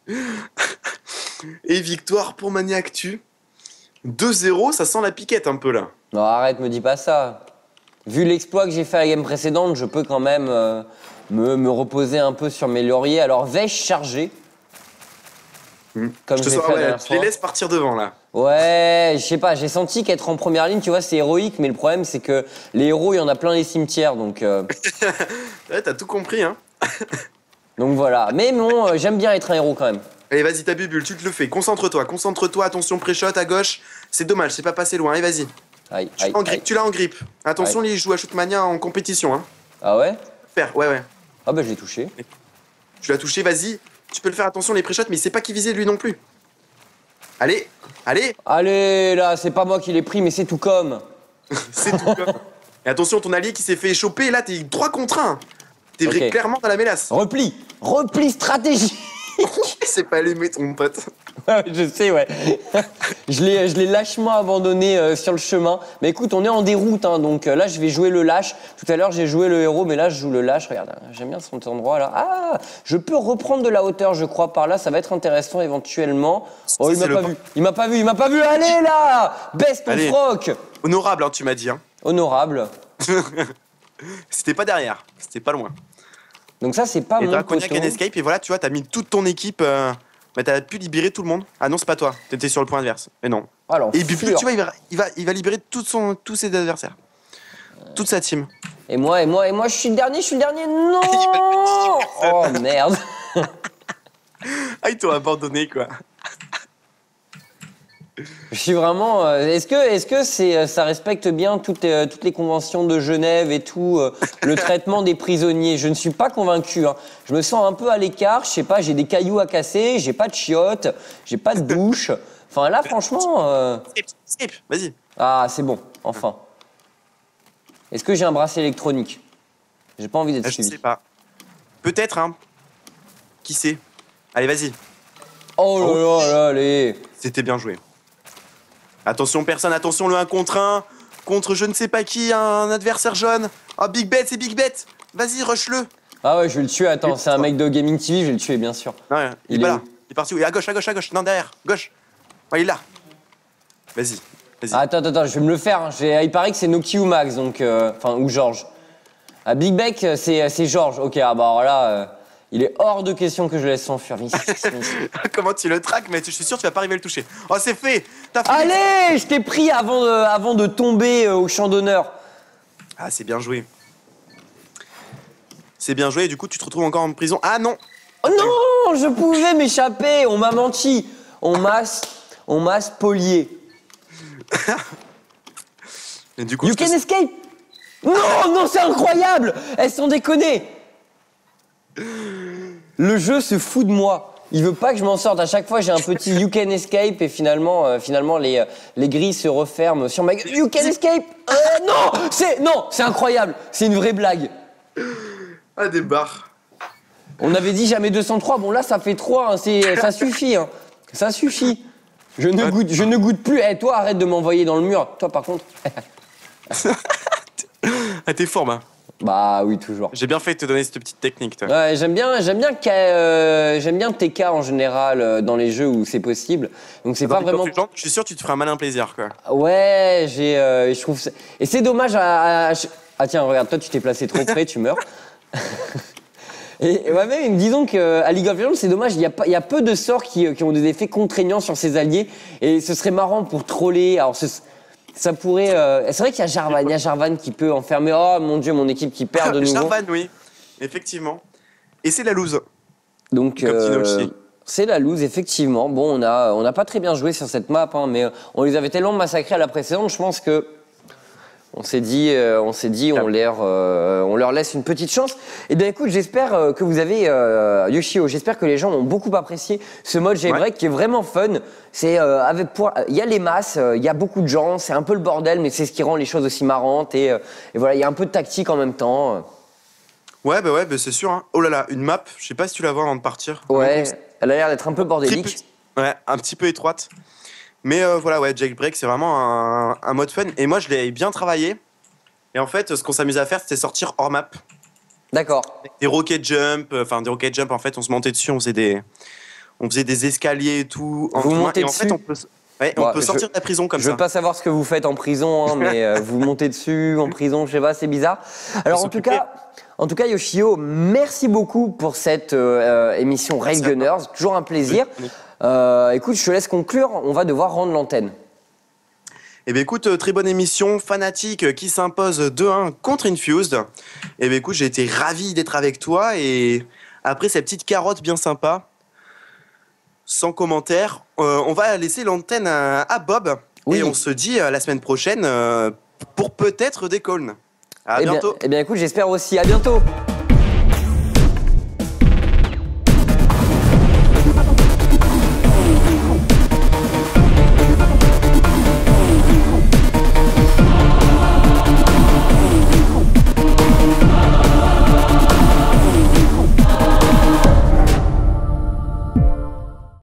Et victoire pour Mania Actu. 2-0, ça sent la piquette un peu là. Non, arrête, me dis pas ça. Vu l'exploit que j'ai fait à la game précédente, je peux quand même me reposer un peu sur mes lauriers. Alors, vais-je charger comme je les laisse partir devant, là. Ouais, je sais pas, j'ai senti qu'être en première ligne, tu vois, c'est héroïque, mais le problème, c'est que les héros, il y en a plein les cimetières, donc... Ouais, t'as tout compris, hein. Donc voilà, mais bon, j'aime bien être un héros quand même. Allez, vas-y, ta bubule, tu te le fais. Concentre-toi, attention, pré-shot à gauche. C'est dommage, c'est pas passé loin, allez, vas-y. Tu l'as en grippe. Attention, il joue à Shootmania en compétition. Hein. Ah ouais? Ouais. Ah bah je l'ai touché. Tu l'as touché, vas-y. Tu peux le faire, attention, les pré-shots, mais il sait pas qui viser lui non plus. Allez. Allez, là, c'est pas moi qui l'ai pris, mais c'est tout comme. C'est tout comme. Et attention, ton allié qui s'est fait choper, là, t'es 3 contre 1. T'es clairement dans la mélasse. Repli stratégique. C'est pas allumé, ton pote. Ouais, je sais, ouais. je l'ai lâchement abandonné sur le chemin. Mais écoute, on est en déroute, hein, donc là, je vais jouer le lâche. Tout à l'heure, j'ai joué le héros, mais là, je joue le lâche. Regarde, j'aime bien cet endroit là. Ah, je peux reprendre de la hauteur, je crois, par là. Ça va être intéressant éventuellement. Oh, il m'a pas vu. Il m'a pas vu. Il m'a pas vu. Allez là, baisse ton froc. Honorable, hein, tu m'as dit. Hein. Honorable. C'était pas derrière, c'était pas loin. Donc ça, c'est pas et mon Cognac and Escape, et voilà, tu vois, t'as mis toute ton équipe. Mais t'as pu libérer tout le monde. Ah non, c'est pas toi. T'étais sur le point adverse. Mais non. Alors, et puis tu vois, il va libérer tous ses adversaires. Toute sa team. Et moi, je suis le dernier. Non. Oh merde. Ah, ils t'ont abandonné, quoi. Je suis vraiment. Est-ce que ça respecte bien toutes les conventions de Genève et tout, le traitement des prisonniers? Je ne suis pas convaincu. Hein. Je me sens un peu à l'écart. Je sais pas. J'ai des cailloux à casser. J'ai pas de chiottes. J'ai pas de douche. Enfin là, franchement. Skip. Vas-y. Ah, c'est bon. Enfin. Est-ce que j'ai un bracelet électronique? J'ai pas envie d'être suivi. Je sais pas. Peut-être. Hein. Qui sait? Allez, vas-y. Oh là là, allez. C'était bien joué. Attention personne, attention le 1 contre 1 contre je ne sais pas qui, un adversaire jaune. Oh Big Bet, c'est Big Bet. Vas-y, rush-le. Ah ouais, je vais le tuer, attends, c'est un mec de Gaming TV, je vais le tuer bien sûr. Ouais, il est là. Il est parti où? À gauche. Non, derrière, gauche. Ouais, il est là. Vas-y. Attends, je vais me le faire. Hein. Il paraît que c'est Noki ou Max, donc enfin ou Georges. Ah, Big Beck, c'est Georges. Ok, ah bah alors là, il est hors de question que je laisse s'enfuir. Comment tu le traques, mais je suis sûr que tu vas pas arriver à le toucher. Oh, c'est fait. Allez, je t'ai pris avant de tomber au champ d'honneur. Ah, c'est bien joué. C'est bien joué, et du coup, tu te retrouves encore en prison. Ah non. Oh non, je pouvais m'échapper. On m'a menti. On m'a spolié. Et du coup, you can escape. Non, c'est incroyable. Elles sont déconnées. Le jeu se fout de moi. Il veut pas que je m'en sorte. À chaque fois, j'ai un petit you can escape et finalement les grilles se referment sur ma gueule. You can escape. Non, c'est incroyable. C'est une vraie blague. Ah, des barres. On avait dit jamais 203. Bon là, ça fait 3. Hein. Ça suffit. Hein. Ça suffit. Je ne goûte plus. Eh, toi, arrête de m'envoyer dans le mur. Toi, par contre. Ah, t'es fort, hein. Bah oui, toujours. J'ai bien fait de te donner cette petite technique, toi. Ouais, j'aime bien TK en général dans les jeux où c'est possible. Donc c'est pas vraiment. Je suis sûr que tu te feras un malin plaisir, quoi. Ouais, je trouve ça. Et c'est dommage Ah tiens, regarde, toi tu t'es placé trop près, tu meurs. Et ouais, même disons qu'à League of Legends, c'est dommage, il y a peu de sorts qui ont des effets contraignants sur ses alliés. Et ce serait marrant pour troller. Alors ça pourrait. C'est vrai qu'il y a Jarvan qui peut enfermer. Oh mon dieu, mon équipe qui perd de nouveau. Jarvan, oui, effectivement. Et c'est la lose. Donc c'est la lose, effectivement. Bon, on n'a pas très bien joué sur cette map, hein, mais on les avait tellement massacrés à la précédente, je pense que. On s'est dit, on leur laisse une petite chance. Et bien écoute, j'espère que vous avez, Yoshio, j'espère que les gens ont beaucoup apprécié ce mode jailbreak qui est vraiment fun. C'est il y a les masses, il y a beaucoup de gens, c'est un peu le bordel, mais c'est ce qui rend les choses aussi marrantes. Et voilà, il y a un peu de tactique en même temps. Ouais, c'est sûr. Hein. Oh là là, une map, je sais pas si tu la vois avant de partir. Ouais, elle a l'air d'être un peu bordélique. Ouais, un petit peu étroite. Mais voilà, ouais, jailbreak, c'est vraiment un mode fun. Et moi, je l'ai bien travaillé. Et en fait, ce qu'on s'amusait à faire, c'était sortir hors map. D'accord. Des rocket jump, en fait, on se montait dessus, on faisait des escaliers et tout. Vous montez dessus. En fait, on peut sortir de la prison comme ça. Je veux pas savoir ce que vous faites en prison, hein, mais vous montez dessus en prison, je sais pas, c'est bizarre. Alors en tout cas, Yoshio, merci beaucoup pour cette émission Railgunners. Toujours un plaisir. Écoute, je te laisse conclure, on va devoir rendre l'antenne. Eh bien écoute, très bonne émission, Fnatic qui s'impose 2-1 contre Infused. Eh bien écoute, j'ai été ravi d'être avec toi et après cette petite carotte bien sympa, sans commentaire, on va laisser l'antenne à Bob. Oui. Et on se dit la semaine prochaine pour peut-être des calls. À bientôt. Eh bien écoute, j'espère aussi. À bientôt.